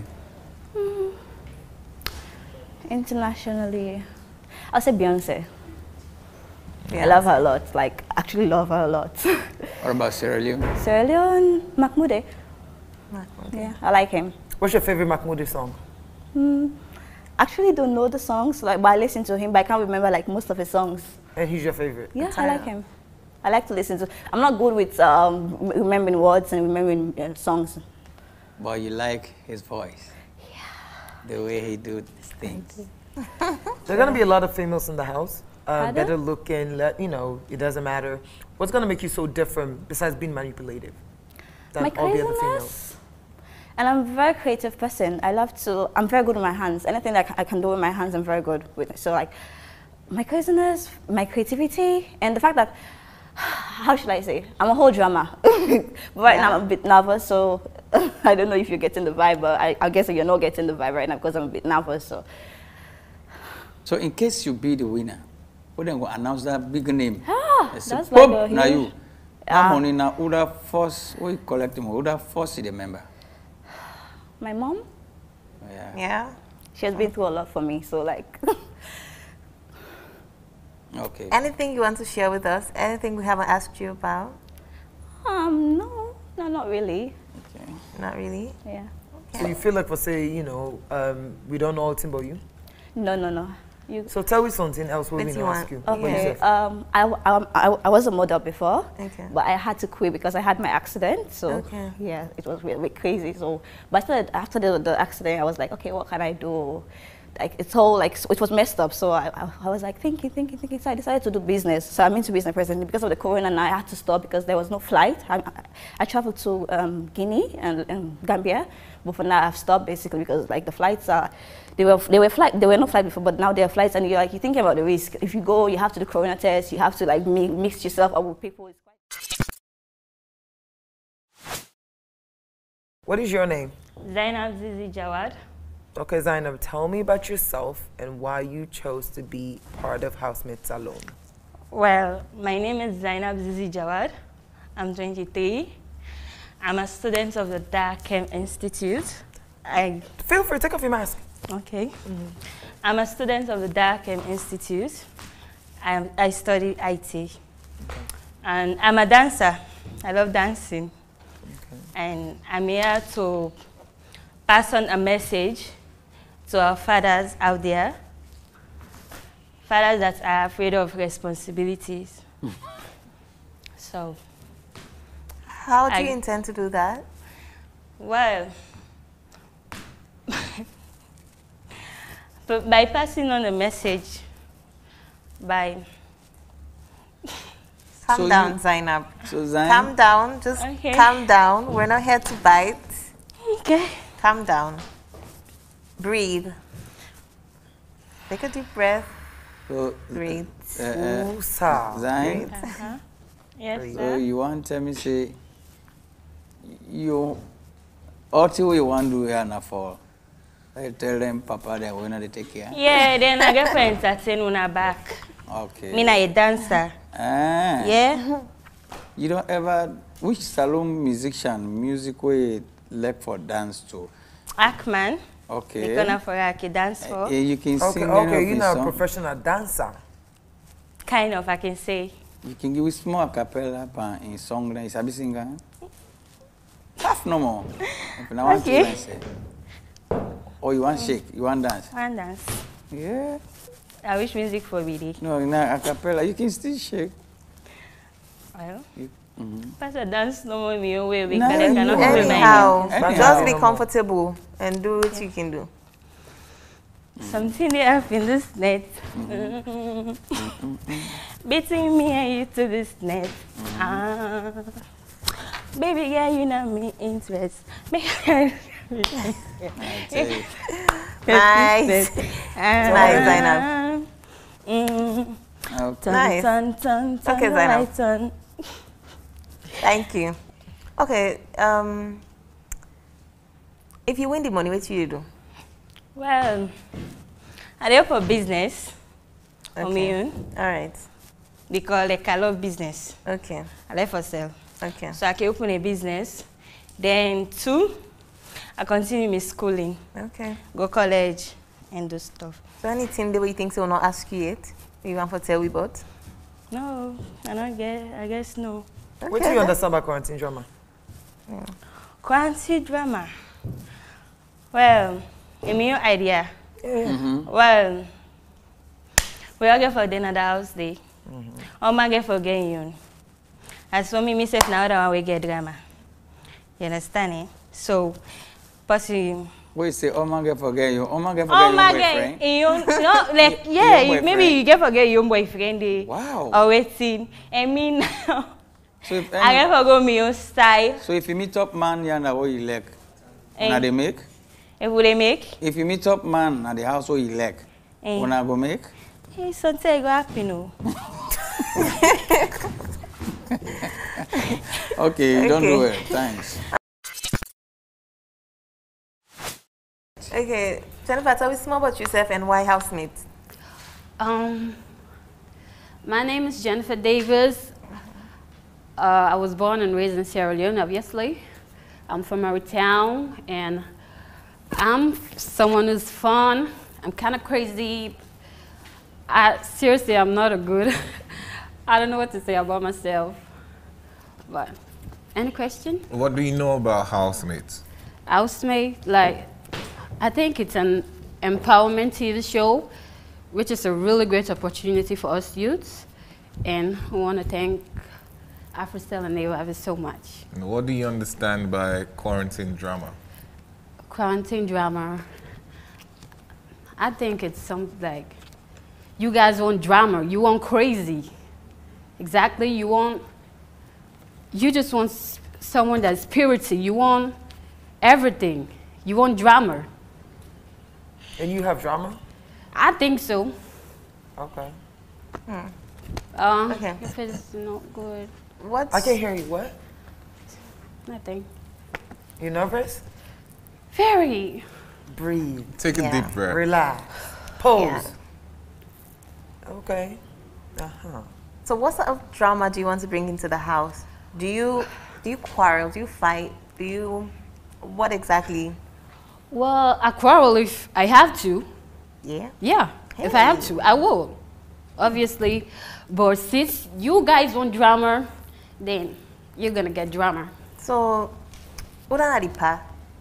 Internationally, I'll say Beyonce. Yeah. I love her a lot. Like, actually love her a lot. What about Sierra Leone? Sierra Leone, Mahmoud. Yeah, I like him. What's your favorite Mahmoudi song? Actually don't know the songs, like, but I listen to him, but I can't remember like most of his songs. And he's your favorite? Yeah, I like him. I like to listen to. I'm not good with remembering words and remembering songs. But you like his voice. Yeah. The way he do things. There are going to be a lot of females in the house. Pardon? Better looking, you know, it doesn't matter. What's going to make you so different besides being manipulative than My all the other craziness. females? And I'm a very creative person. I'm very good with my hands. Anything that I can do with my hands, I'm very good with. So like, my craziness, my creativity, and the fact that, how should I say, I'm a whole drama. But right now I'm a bit nervous, so I don't know if you're getting the vibe, but I guess you're not getting the vibe right now because I'm a bit nervous, so. So in case you be the winner, we then go announce that big name. That's like a now huge- you. How money now? Who the first? We collect them. Who the first the member? My mom? Yeah. Yeah. She has been through a lot for me, so like. Okay. Anything you want to share with us? Anything we haven't asked you about? No, not really. Okay. Not really? Yeah. So you feel like for say, you know, we don't know all about you? No. So tell me something else we're What going do to you ask you. want? Okay. Yeah. I was a model before, Okay. but I had to quit because I had my accident. So Okay. yeah, it was really crazy. So, but after the accident, I was like, okay, what can I do? Like it's all like it was messed up. So I was like thinking. So I decided to do business. So I'm into business presently because of the corona, and I had to stop because there was no flight. I traveled to Guinea and Gambia, but for now I've stopped basically because like the flights are. They were no flight before, but now there are flights, and you're thinking about the risk. If you go, you have to do corona test. You have to like mix yourself up with people. It's quite. What is your name? Zainab Zizi Jawad. Okay, Zainab, tell me about yourself and why you chose to be part of Housemates Salon. Well, my name is Zainab Zizi Jawad. I'm 23. I'm a student of the Darkem Institute. Feel free, take off your mask. Okay. I'm a student of the Darkem Institute. I study IT. And I'm a dancer. I love dancing. And I'm here to pass on a message to our fathers out there, fathers that are afraid of responsibilities. So, how do you intend to do that? Well, but by passing on a message, by Calm down, Zainab. So Zainab, calm down. Just calm down. We're not here to bite. Okay. Calm down. Breathe. Take a deep breath. So, Breathe. Zain, Yes, so sir. you want to tell me say you all you want to do here now for? I tell them Papa they will not take care. Yeah, then I get for entertain una back. Okay. Me na a dancer. Ah. Yeah. You don't ever which salon music way like for dance to? Ackman. Okay. We're gonna for a dance for. You can Okay, sing okay, any you're of not the a song. professional dancer. Kind of, I can say. You can give a small cappella in song then you singer. Tough no more. If you want Okay. to dance. Or you want shake, you want dance. One dance. Yeah. I wish music for me. No, a cappella. You can still shake. Well, Mm-hmm. Pastor dance no more me away because No, I cannot no. hold my Anyhow, hands. just be comfortable and do what you can do. Something they have in this net. Beating me and you to this net. Baby girl, you know me interest. Nice. Nice, Zainab. Nice. Okay, Zainab. Thank you. Okay, if you win the money, what do you do? Well, I do for business. For me, All right. because like I love business. Okay. I like for sale. Okay. So I can open a business. Then 2, I continue my schooling. Okay. Go college and do stuff. So anything the way you think so will not ask you yet? You want to tell we about? No, I guess no. What do you understand about quarantine drama? Quarantine drama. Well, a new idea. Mm-hmm. Well, we all get for dinner the house day. All my get for getting you. As for me, myself now that we get drama. You understand it? So, possibly. Wait, say, oh my God, forget you. Oh my God, Oh forget my your boyfriend. God, no, like, yeah, Your maybe you get forget your boyfriend. Wow. Or waiting. I mean, now, So if I get forget my own style. So if you meet up man, you know what you like. Eh. Una they make? If they make? If you meet up man at the house what you like, Eh. una go make? Hey, something go happen, no. Okay, don't do Okay. it. Thanks. Okay, Jennifer, tell me more about yourself and why housemates. My name is Jennifer Davis. I was born and raised in Sierra Leone, obviously. I'm from Marytown, and I'm someone who's fun. I'm kind of crazy. Seriously, I'm not a good. I don't know what to say about myself. But any question? What do you know about housemates? Housemate, like, I think it's an empowerment TV show, which is a really great opportunity for us youths. And we want to thank AfriCell and AOAV so much. And what do you understand by quarantine drama? Quarantine drama, I think it's something like, you guys want drama, you want crazy. Exactly, you just want someone that's purity, you want everything, you want drama. And you have drama? I think so. Okay. Okay. If it's not good. What? I can't hear you. What? Nothing. You nervous? Very. Breathe. Take a deep breath. Relax. Pose. Yeah. Okay. Uh-huh. So what sort of drama do you want to bring into the house? Do you quarrel? Do you fight? What exactly? Well, I quarrel if I have to. Yeah? Yeah, if I have to, I will. Obviously. But since you guys want drama, then you're gonna get drama. So, what are the pa?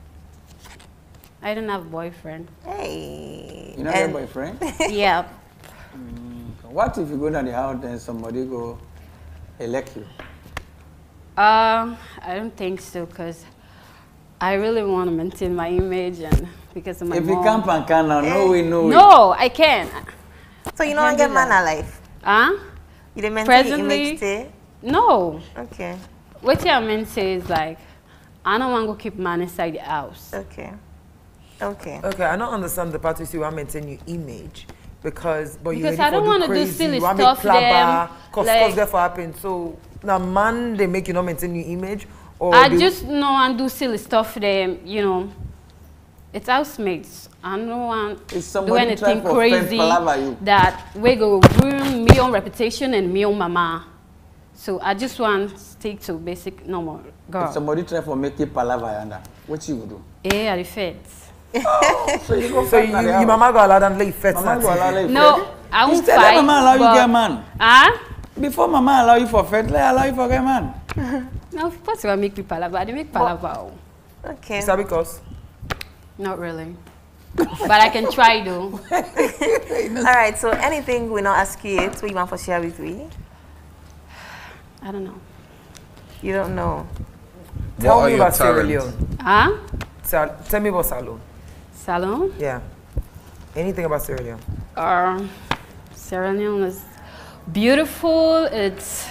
I don't have a boyfriend. Hey. You don't have a boyfriend? Yeah. What if you go to the house and somebody go elect you? I don't think so, because I really want to maintain my image and because of my If mom. you can't and can now, no way, no way. No, I can't. So you don't get man alive? Huh? You didn't maintain the Presently, image stay? no. Okay. What I mean say is like, I don't want to keep man inside the house. Okay. Okay. Okay, I don't understand the part you see why maintain your image. Because Because I don't want to do silly stuff them. them, Cause like- that for happen. So now man they make you not maintain your image or I they- just know and do silly stuff for them, you know. It's housemates. I don't want to do somebody anything try for crazy friend palava you. that we go ruin me own reputation and me own mama. So I just want to stick to basic normal girl. If somebody try for make you palava yonder, what you would do? Yeah, I fence. So you go So fight at the your house. mama go allow them lay fets. Mama go allow you No, I won't Instead, fight. let mama allow you but- get man. Huh? Before mama allow you for fed, let allow you for get man. No, first I make me palava. They make palava. Okay. Is that because? Not really. but I can try though. All right, so anything we not ask you yet, what you want to share with me? I don't know. You don't know. Tell are me your about Sierra talents? Leone. Huh? Tell me about Salone. Salon? Yeah. Anything about Sierra Leone? Sierra Leone is beautiful. It's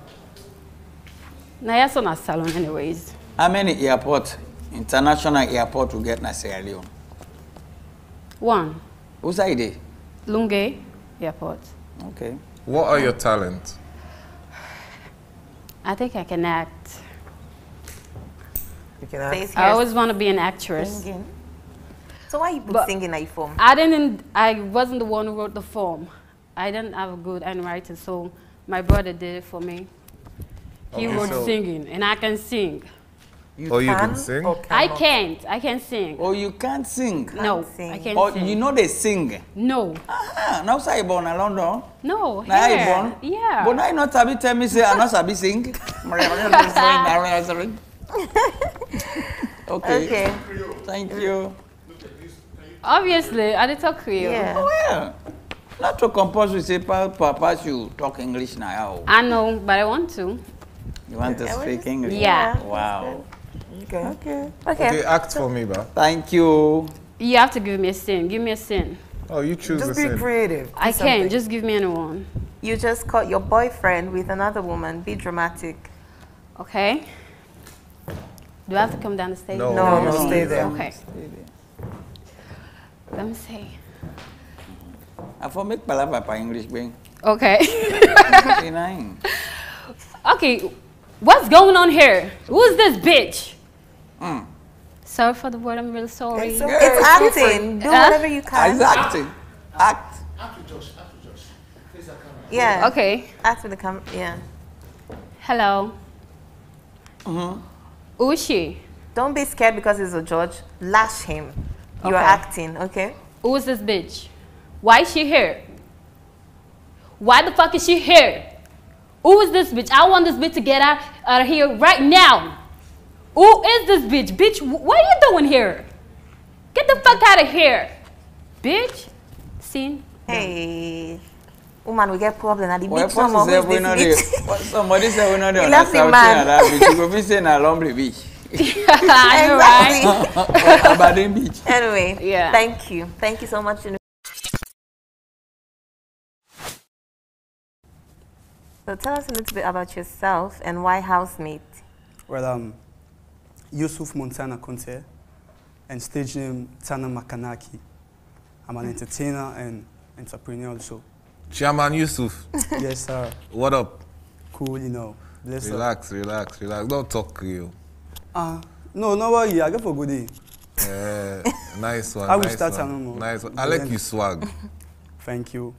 that's not Salon anyways. How many airport, international airport we get in Sierra Leone? One. Who's that idea? Lunge Airport. Okay. What are your talents? I think I can act. You can act? I always want to be an actress. Singing. So why you put singing at your form? I wasn't the one who wrote the form. I didn't have a good handwriting, so my brother did it for me. He Okay, wrote so- singing, and I can sing. You can sing? I can't. I can sing. Oh, you can't sing? No, I can't Oh, sing. you know they sing? No. Now say you born in London? No, Now you here. born? Yeah. But now you not sabi tell me say I not sabi sing? Okay. Thank you. Obviously, I did talk Creole. Yeah. Oh, yeah. Not to compulsory say papa you talk English now. I know, but I want to. You want to speak English? Yeah. Wow. Okay. Okay, act for me, ba. Thank you. You have to give me a sin. Give me a sin. Oh, you choose Just the be sin. creative. I can. Just give me anyone. You just caught your boyfriend with another woman. Be dramatic. Okay. Do I have to come down the stage? No, stay there. Okay. Let me see. I for make palava English being. Okay. Nine. Okay. What's going on here? Who's this bitch? Sorry for the word. I'm really sorry. It's acting. Do whatever you can. It's acting. Act. Yeah. Okay. Act with the camera. Yeah. Hello. Who is she? Don't be scared because he's a judge. Lash him. You're Okay. acting, okay? Who is this bitch? Why is she here? Why the fuck is she here? Who is this bitch? I want this bitch to get out of here right now. Who is this bitch? Bitch, what are you doing here? Get the fuck out of here. Bitch. Scene. Hey. Woman, we get problem. And the Well, big mama, who is this bitch? somebody say we know You the left the man. You go be saying a Lumley Beach. I know, right? Aberdeen Beach. Anyway, Yeah. thank you. Thank you so much. So tell us a little bit about yourself and why housemate. Well, I'm Yusuf Montana Conte and stage name Tana Makanaki. I'm an entertainer and entrepreneur also. Chairman Yusuf. Yes, sir. What up? Cool, you know. Bless up. Relax, relax, relax. Don't talk Creole. No, no worry. I go for good day. Nice one. I will nice start one. another one. Nice one. I like you swag. Thank you.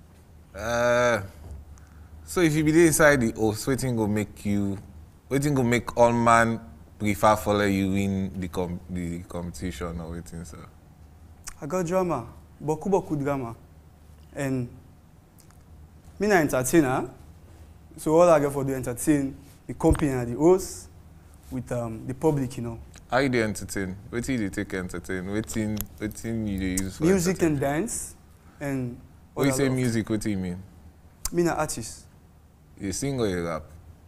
So if you be there inside the host, waiting go make all man prefer follow you win the competition or waiting, sir. I got drama. Boku drama. And me na entertainer. So all I get for the entertain the company and the host with the public, you know. How you dey entertain? Wetin you dey take entertain? Wetin you dey use for Music entertain? and dance. And When you all I say love. music, what do you mean? Me na artist. You sing or you rap?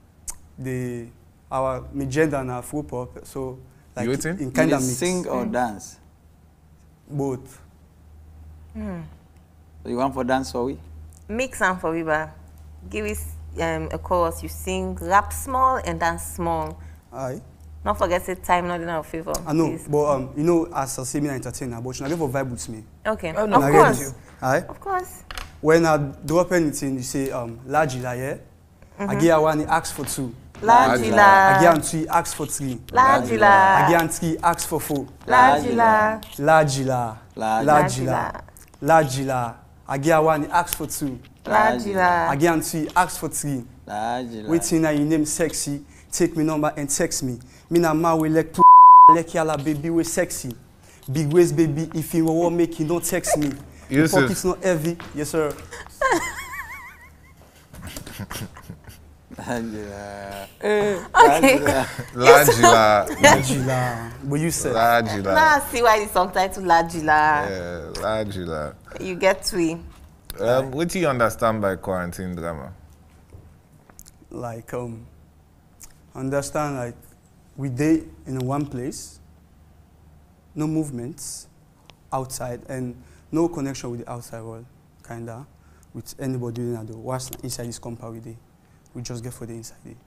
My gender na Afro pop, so like You waiting? in kind You of mix. sing or dance? Both. So you want for dance for we? Mix and for Wiba. Give us a chorus. You sing, rap small and dance small. Aye. Not forget the time not in our favor. I know, please. but you know, as I say, me na entertainer, but you na get for vibe with me. Okay. Oh, Of no, I get course. you. Aye. Of course. When I drop anything, you say Lajila, yeah? I get one, he asks for 2. Lajila. I get 2, he asks for 3. Lajila. I get 3, he asks for 4. Lajila. Lajila. Lajila. Lajila. I get 1, he asks for 2. Lajila. I get 2, he asks for 3. Waiting now, you name sexy. Take me number and text me. Me na ma we like yala baby we sexy. Big waist baby, if you want make you don't text me. Yes, Pockets not heavy. Yes, sir. Angela. Okay. Lajila. Lajila. But you said. Lajila. Now I see why the song title Lajila. Yeah, Lajila. You get to. What do you understand by quarantine drama? Like, understand, like, we day in one place, no movements outside, and no connection with the outside world, kinda, with anybody in the what's inside this compound we day. We just get for the inside day.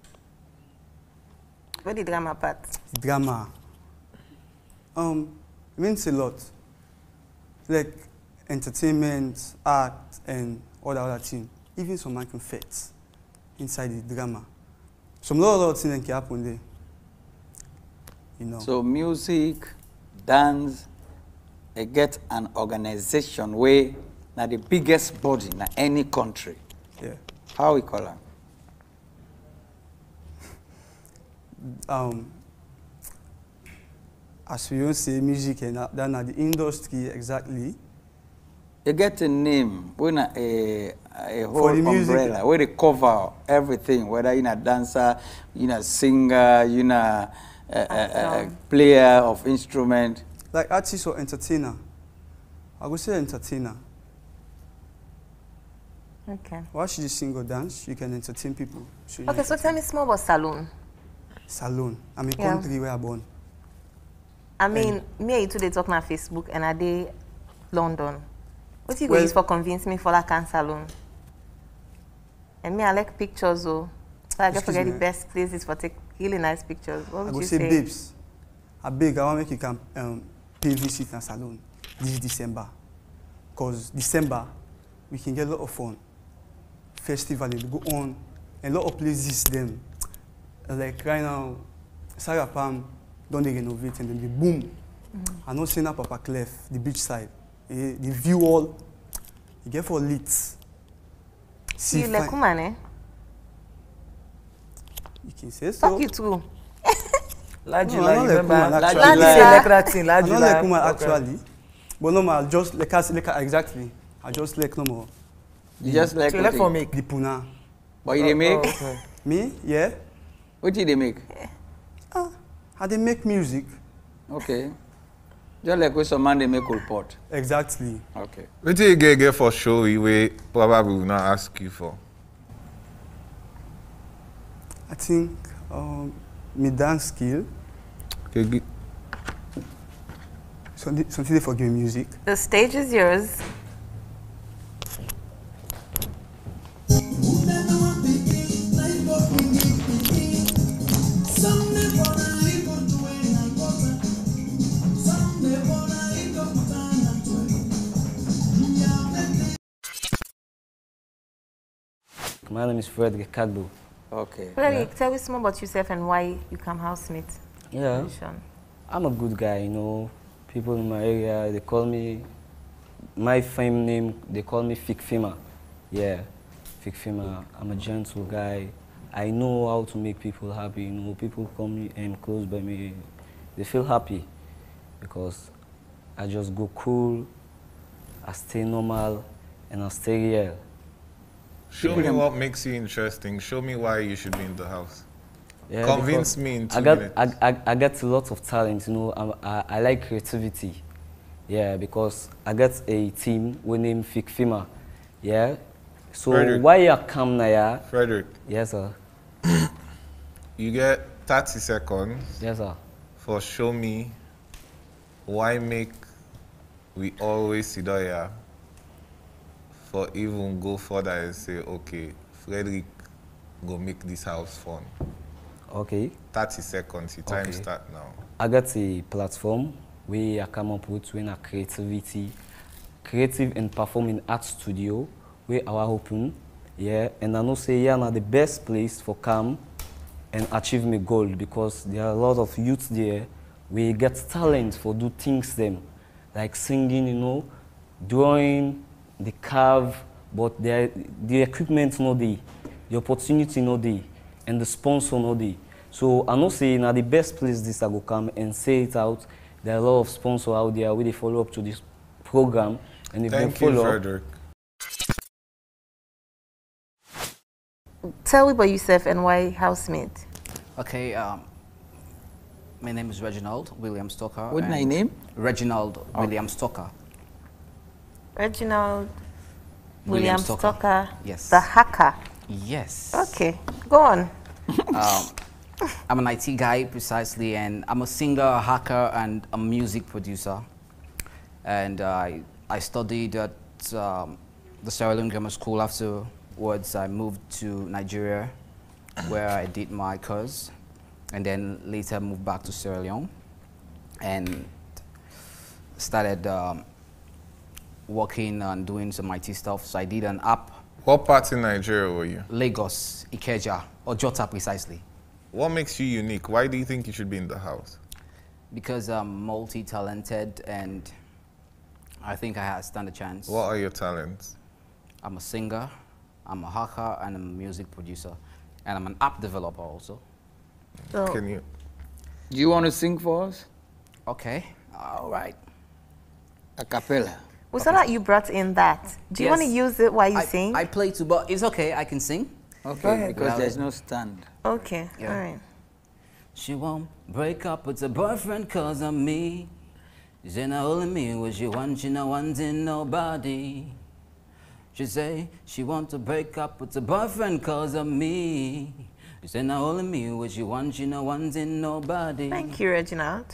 What the drama part? Drama. It means a lot. Like entertainment, art, and all the other things. Even some man can fit inside the drama. Some lot of things can happen there. You know. So music, dance, they get an organization where now the biggest body in any country. Yeah. How we call them? As we don't say music and then the industry exactly. You get a name, when a whole For the music, umbrella, where they cover everything, whether you're a dancer, you're a singer, you're a player of instrument. Like artist or entertainer. I would say entertainer. Okay. Watch the single dance, you can entertain people. Okay, so tell me small about Saloon. Saloon. I'm in country where I born. I mean, me and you today talk on Facebook and I dey London. What you go use for convince me for like can Saloon? And me, I like pictures, so I get forget the best places for take really nice pictures. What would I you say? say? Babes, I beg, I want to make you can pay visit and Saloon this December. Because December, we can get a lot of fun. Festival, they go on. A lot of places, them. Like right now, Sarah Palm, don't they renovate and then they boom. I'm not saying that Papa Clef, the beach side. The view all, you get for lit. See, you like woman, eh? You can say so. Fuck you too. Lajila, you remember? Lajila, I don't like woman actually. But no more, just like exactly. I just like no more. You just like what for make? The puna. What you they make? Okay. Me? Yeah. What did they make? How they make music. Okay. Just like when some man they make old pot. Exactly. Okay. What do you get for show we probably will not ask you for? I think my dance skill. Okay. Something they forgive music. The stage is yours. My name is Frederick Kagbo. Okay. Frederick, tell us more about yourself and why you come housemate. Yeah. I'm a good guy, you know. People in my area, they call me, my fame name, they call me Fik Fima. Yeah, Fik Fima. I'm a gentle guy. I know how to make people happy, you know. People come and close by me, they feel happy because I just go cool, I stay normal, and I stay real. Show me what makes you interesting. Show me why you should be in the house. Yeah, convince me in 2 I got, minutes. I got a lot of talent, you know. I like creativity. Yeah, because I got a team we named Fik Fima. Yeah. So Frederick. why you come now? Yeah? Frederick. Yes, sir. You get 30 seconds. Yes, sir. For show me why make we always sit there for even go further and say, okay, Frederick go make this house fun. Okay. 30 seconds, your time start now. I got a platform where I come up with when a creative and performing art studio where I open, yeah, and I know say yeah, now the best place for come and achieve my goal because there are a lot of youth there. We get talent for do things them, like singing, you know, drawing, the carve, but the equipment no dey, the opportunity no dey, and the sponsor no dey. So I know say now the best place this I go come and say it out. There are a lot of sponsors out there where they follow up to this program, and if Thank they you, follow, Frederick. Tell me about yourself and why housemate. Okay, my name is Reginald William Stoker. What's my name? Reginald William Stoker. Reginald William Stoker. Yes. The hacker. Yes. Okay, go on. I'm an IT guy, precisely, and I'm a singer, a hacker, and a music producer. And I studied at the Sierra Leone Grammar School. Afterwards, I moved to Nigeria, where I did my course, and then later moved back to Sierra Leone, and started working and doing some IT stuff. So I did an app. What part in Nigeria were you? Lagos, Ikeja, or Jota precisely. What makes you unique? Why do you think you should be in the house? Because I'm multi-talented and I think I stand a chance. What are your talents? I'm a singer, I'm a hacker, and I'm a music producer. And I'm an app developer also. So Can you? Do you want to sing for us? Okay, all right. A cappella. We saw that you brought in that. Do you want to use it while you sing? I play too, but it's okay, I can sing. Okay, because there's no stand. Okay, Yeah. all right. She won't break up with her boyfriend cause of me. She not only me what she not wanting nobody. She say she want to break up with her boyfriend cause of me. She say not only me what she not wanting nobody. Thank you, Reginald.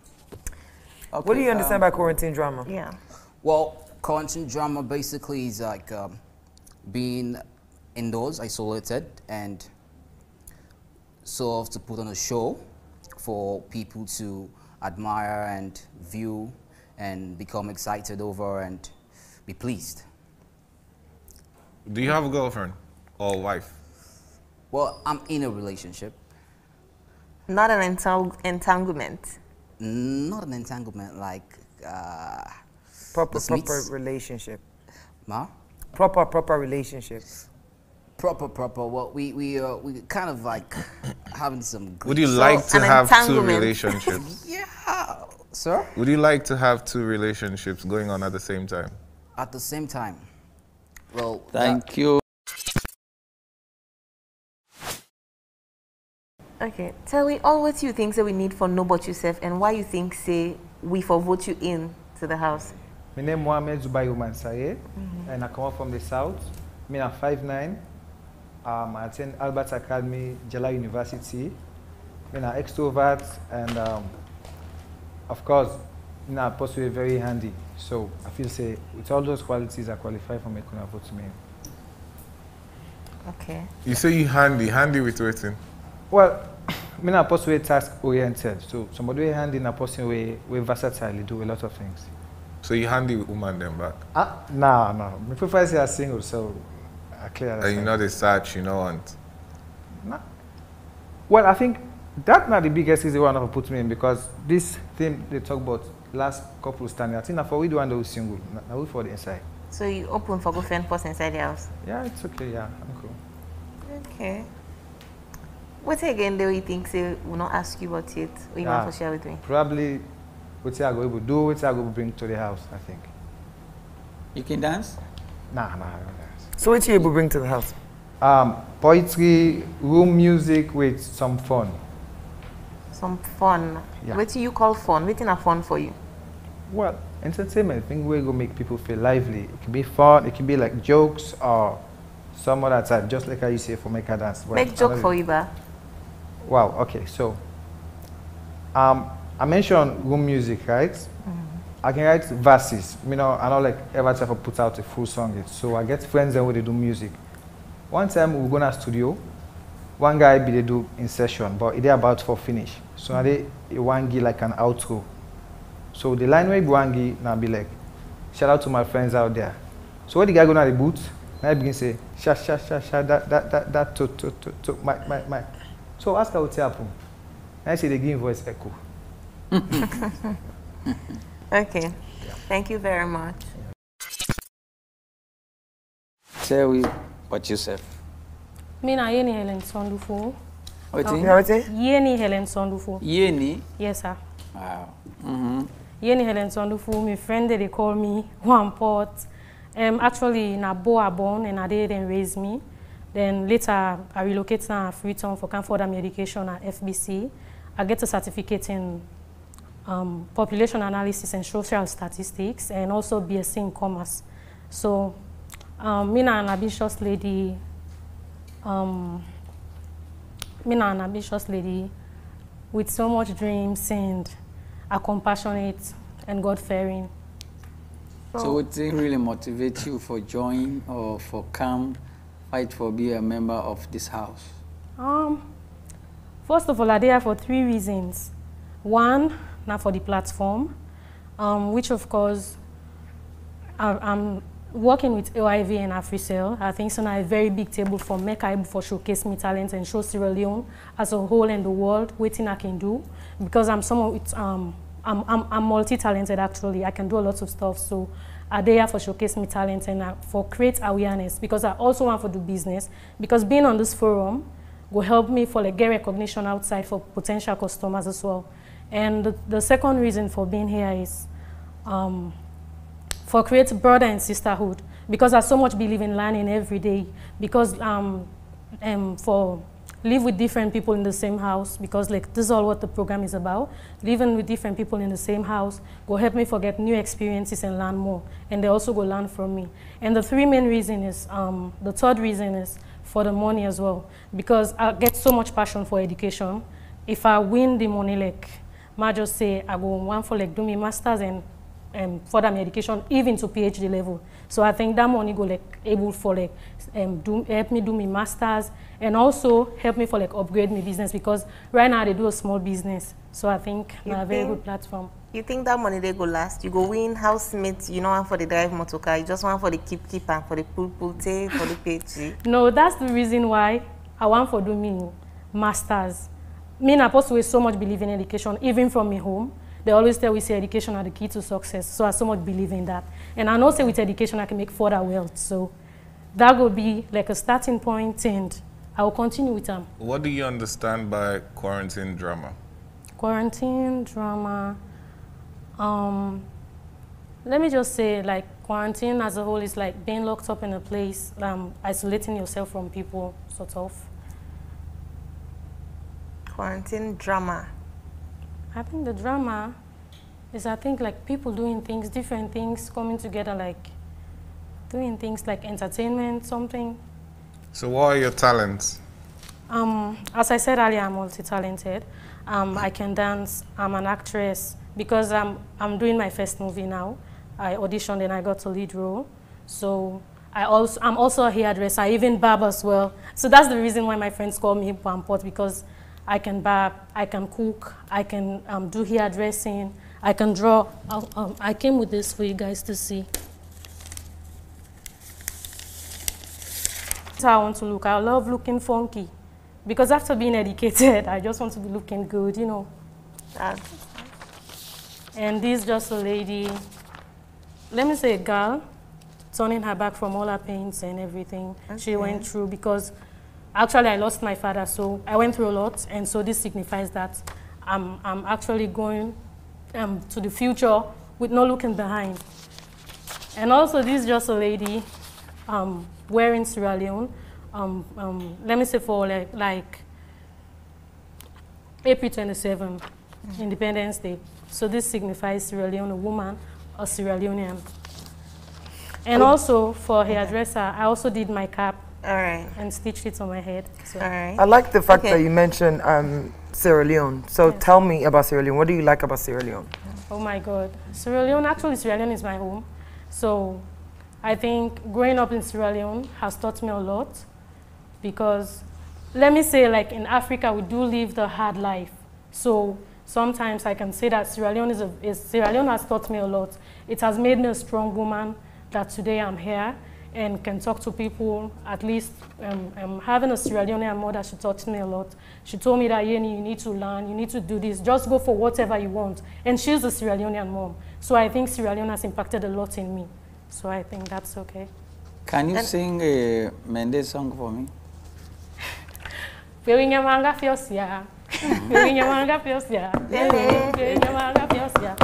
What do you understand by quarantine drama? Yeah. Well, quarantine drama basically is like being indoors, isolated, and sort of to put on a show for people to admire and view and become excited over and be pleased. Do you have a girlfriend or wife? Well, I'm in a relationship. Not an entanglement. Not an entanglement, like Proper relationship. Huh? Proper relationship. Proper. Well, we kind of like having some. Would you like to have two relationships? Yeah, sir. Would you like to have two relationships going on at the same time? At the same time. Well, Thank you. Okay, tell me all what you think we need for know about yourself and why you think say we for vote you in to the house. My name is Mohamed Zubair Mansaye, and I come up from the south. I'm 5'9". I attend Albert Academy, Jela University. I'm an extrovert, and of course, I'm possibly very handy. So I feel say with all those qualities, I qualify for making a vote to me. Okay. You say you handy with waiting? Well, I'm not possibly task oriented. So somebody who handy in a person way versatile, do a lot of things. So you handy with woman them back? No. I prefer to say a single, so I clear that. And you know the search, you know want? No. Well, I think that's not the biggest reason why I put me in, because this thing they talk about last couple standing, I think for we do one those single, now we for the inside. So you open for go find person inside the house? Yeah, it's okay, yeah, I'm cool. Okay. What again do you think say will not ask you about it or you want to share with me? Probably what I go able to do, what I go bring to the house, I think. You can dance? Nah, I don't dance. So what you able to bring to the house? Poetry, room music with some fun. Some fun. Yeah. What do you call fun? What is fun for you? Well, entertainment, I think we're going to make people feel lively. It can be fun, it can be like jokes or some other type, just like how you say for make a dance. Make joke for you, ba. Wow, okay, so I mentioned room music, right? I can write verses. You know, I don't like ever try to put out a full song yet. So I get friends and where they do music. One time we go to a studio, one guy be they do in session, but they about for finish. So now they one give like an outro. So the line where one give now be like, shout out to my friends out there. So when the guy go to the booth, now he begin say, sha that to my. So ask her what happen. Now say they give voice echo. Okay. Thank you very much. Tell me what you said. Me na Yeni Helen Sondufo. What Oh. you say? Yeni Helen Sondufo. Yeni? Yes, sir. Wow. Yeni Helen Sondufo. My friend they call me One Pot. Actually, na born and I didn't raise me. Then later, I relocated to Freetown for further education at FBC. I get a certificate in population analysis and social statistics, and also BSc in commerce. So, me an ambitious lady. Me an ambitious lady with so much dreams and a compassionate and God-fearing. So what really motivates you for join or for come fight for be a member of this house? First of all, I'm there for 3 reasons. One, now for the platform, which of course I'm working with AIV and AfriCell. I think it's on a very big table for make able for showcase me talent and show Sierra Leone as a whole in the world what I can do, because I'm someone with I'm multi-talented actually. I can do a lot of stuff, so I'm there for showcase me talent and for create awareness, because I also want to do business, because being on this forum will help me for like get recognition outside for potential customers as well. And the second reason for being here is for create brother and sisterhood, because I so much believe in learning every day, because for live with different people in the same house, because like this is all what the program is about. Living with different people in the same house will help me forget new experiences and learn more, and they also go learn from me. And the 3 main reason is, the third reason is for the money as well, because I get so much passion for education. If I win the money, like I just say I go one for like do my masters and further my education even to PhD level. So I think that money go like able for like help me do my masters, and also help me for like upgrade my business, because right now they do a small business. So I think it's a very good platform. You think that money they go last? You go win housemates, you know, one for the drive motor car, you just want for the keep and for the pull take for the PhD. No, that's the reason why I want for do me masters. Me and Apostle so much believe in education, even from my home. They always tell we say education are the key to success. So I so much believe in that. And I know say with education I can make further wealth. So that will be like a starting point, and I will continue with them. What do you understand by quarantine drama? Quarantine drama, let me just say, like, quarantine as a whole is like being locked up in a place, isolating yourself from people, sort of. Quarantine drama. I think the drama is, I think, like people doing things, different things, coming together, like doing things like entertainment, something. So what are your talents? As I said earlier, I'm multi-talented. I can dance, I'm an actress, because I'm doing my first movie now. I auditioned and I got a lead role. So I'm also a hairdresser, I even barb as well. So that's the reason why my friends call me Pampot, because I can barb, I can cook, I can do hairdressing, I can draw. I came with this for you guys to see. That's how I want to look. I love looking funky, because after being educated, I just want to be looking good, you know. And this is just a lady, let me say a girl, turning her back from all her pains and everything she went through, because actually I lost my father, so I went through a lot, and so this signifies that I'm actually going to the future with no looking behind. And also this is just a lady wearing Sierra Leone, let me say for like April 27, Independence Day. So this signifies Sierra Leone, a woman, a Sierra Leonean. And also for hairdresser, I also did my cap and stitched it on my head. So. I like the fact that you mentioned Sierra Leone. So tell me about Sierra Leone. What do you like about Sierra Leone? Oh my God. Sierra Leone, actually Sierra Leone is my home. So I think growing up in Sierra Leone has taught me a lot, because let me say, like in Africa, we do live the hard life. So sometimes I can say that Sierra Leone has taught me a lot. It has made me a strong woman, that today I'm here and can talk to people. At least having a Sierra Leonean mother, she taught me a lot. She told me that, Yeni, you need to learn, you need to do this, just go for whatever you want. And she's a Sierra Leonean mom. So I think Sierra Leone has impacted a lot in me. So I think that's okay. Can you sing a Mendes song for me? Fionya Fiosia. Fionya Fiosia. Fionya Fiosia.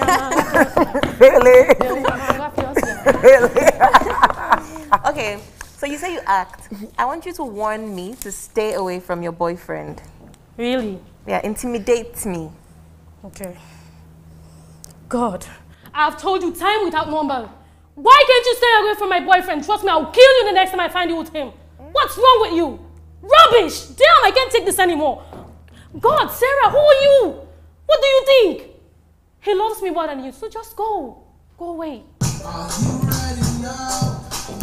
Okay, So you say you act. I want you to warn me to stay away from your boyfriend. Really? Yeah, intimidate me. Okay. God, I've told you time without number. Why can't you stay away from my boyfriend? Trust me, I'll kill you the next time I find you with him. What's wrong with you? Rubbish! Damn, I can't take this anymore. God, Sarah, who are you? What do you think? He loves me more than you, so just go. Go away. Are you ready now?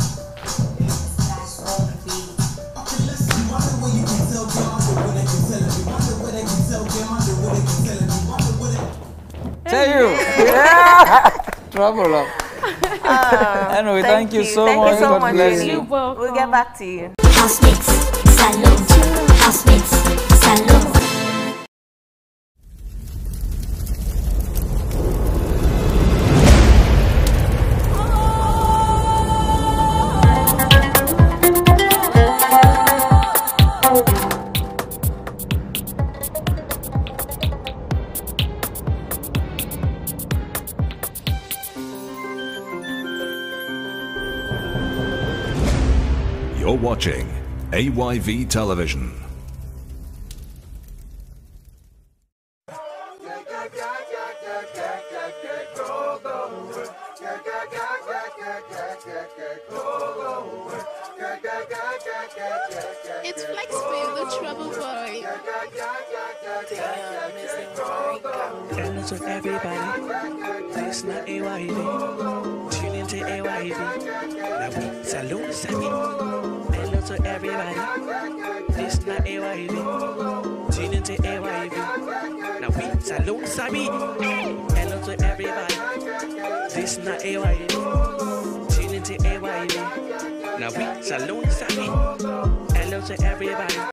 Tell you. Yeah. Trouble up. Anyway, thank you so much. Thank you so much. Bless you. We'll get back to you. Housemates, salute. Housemates, salute. You're watching AYV Television. It's Flex Bill, the trouble boy. Hello to everybody. This is not AYV. Tune into AYV. Now we salute Sammy. Hello to everybody. This is not AYV. Tune into AYV. Now we salute Sammy. Hello to everybody. This is not AYV. Tune into AYV. Now we salute Sammy. Hello to everybody.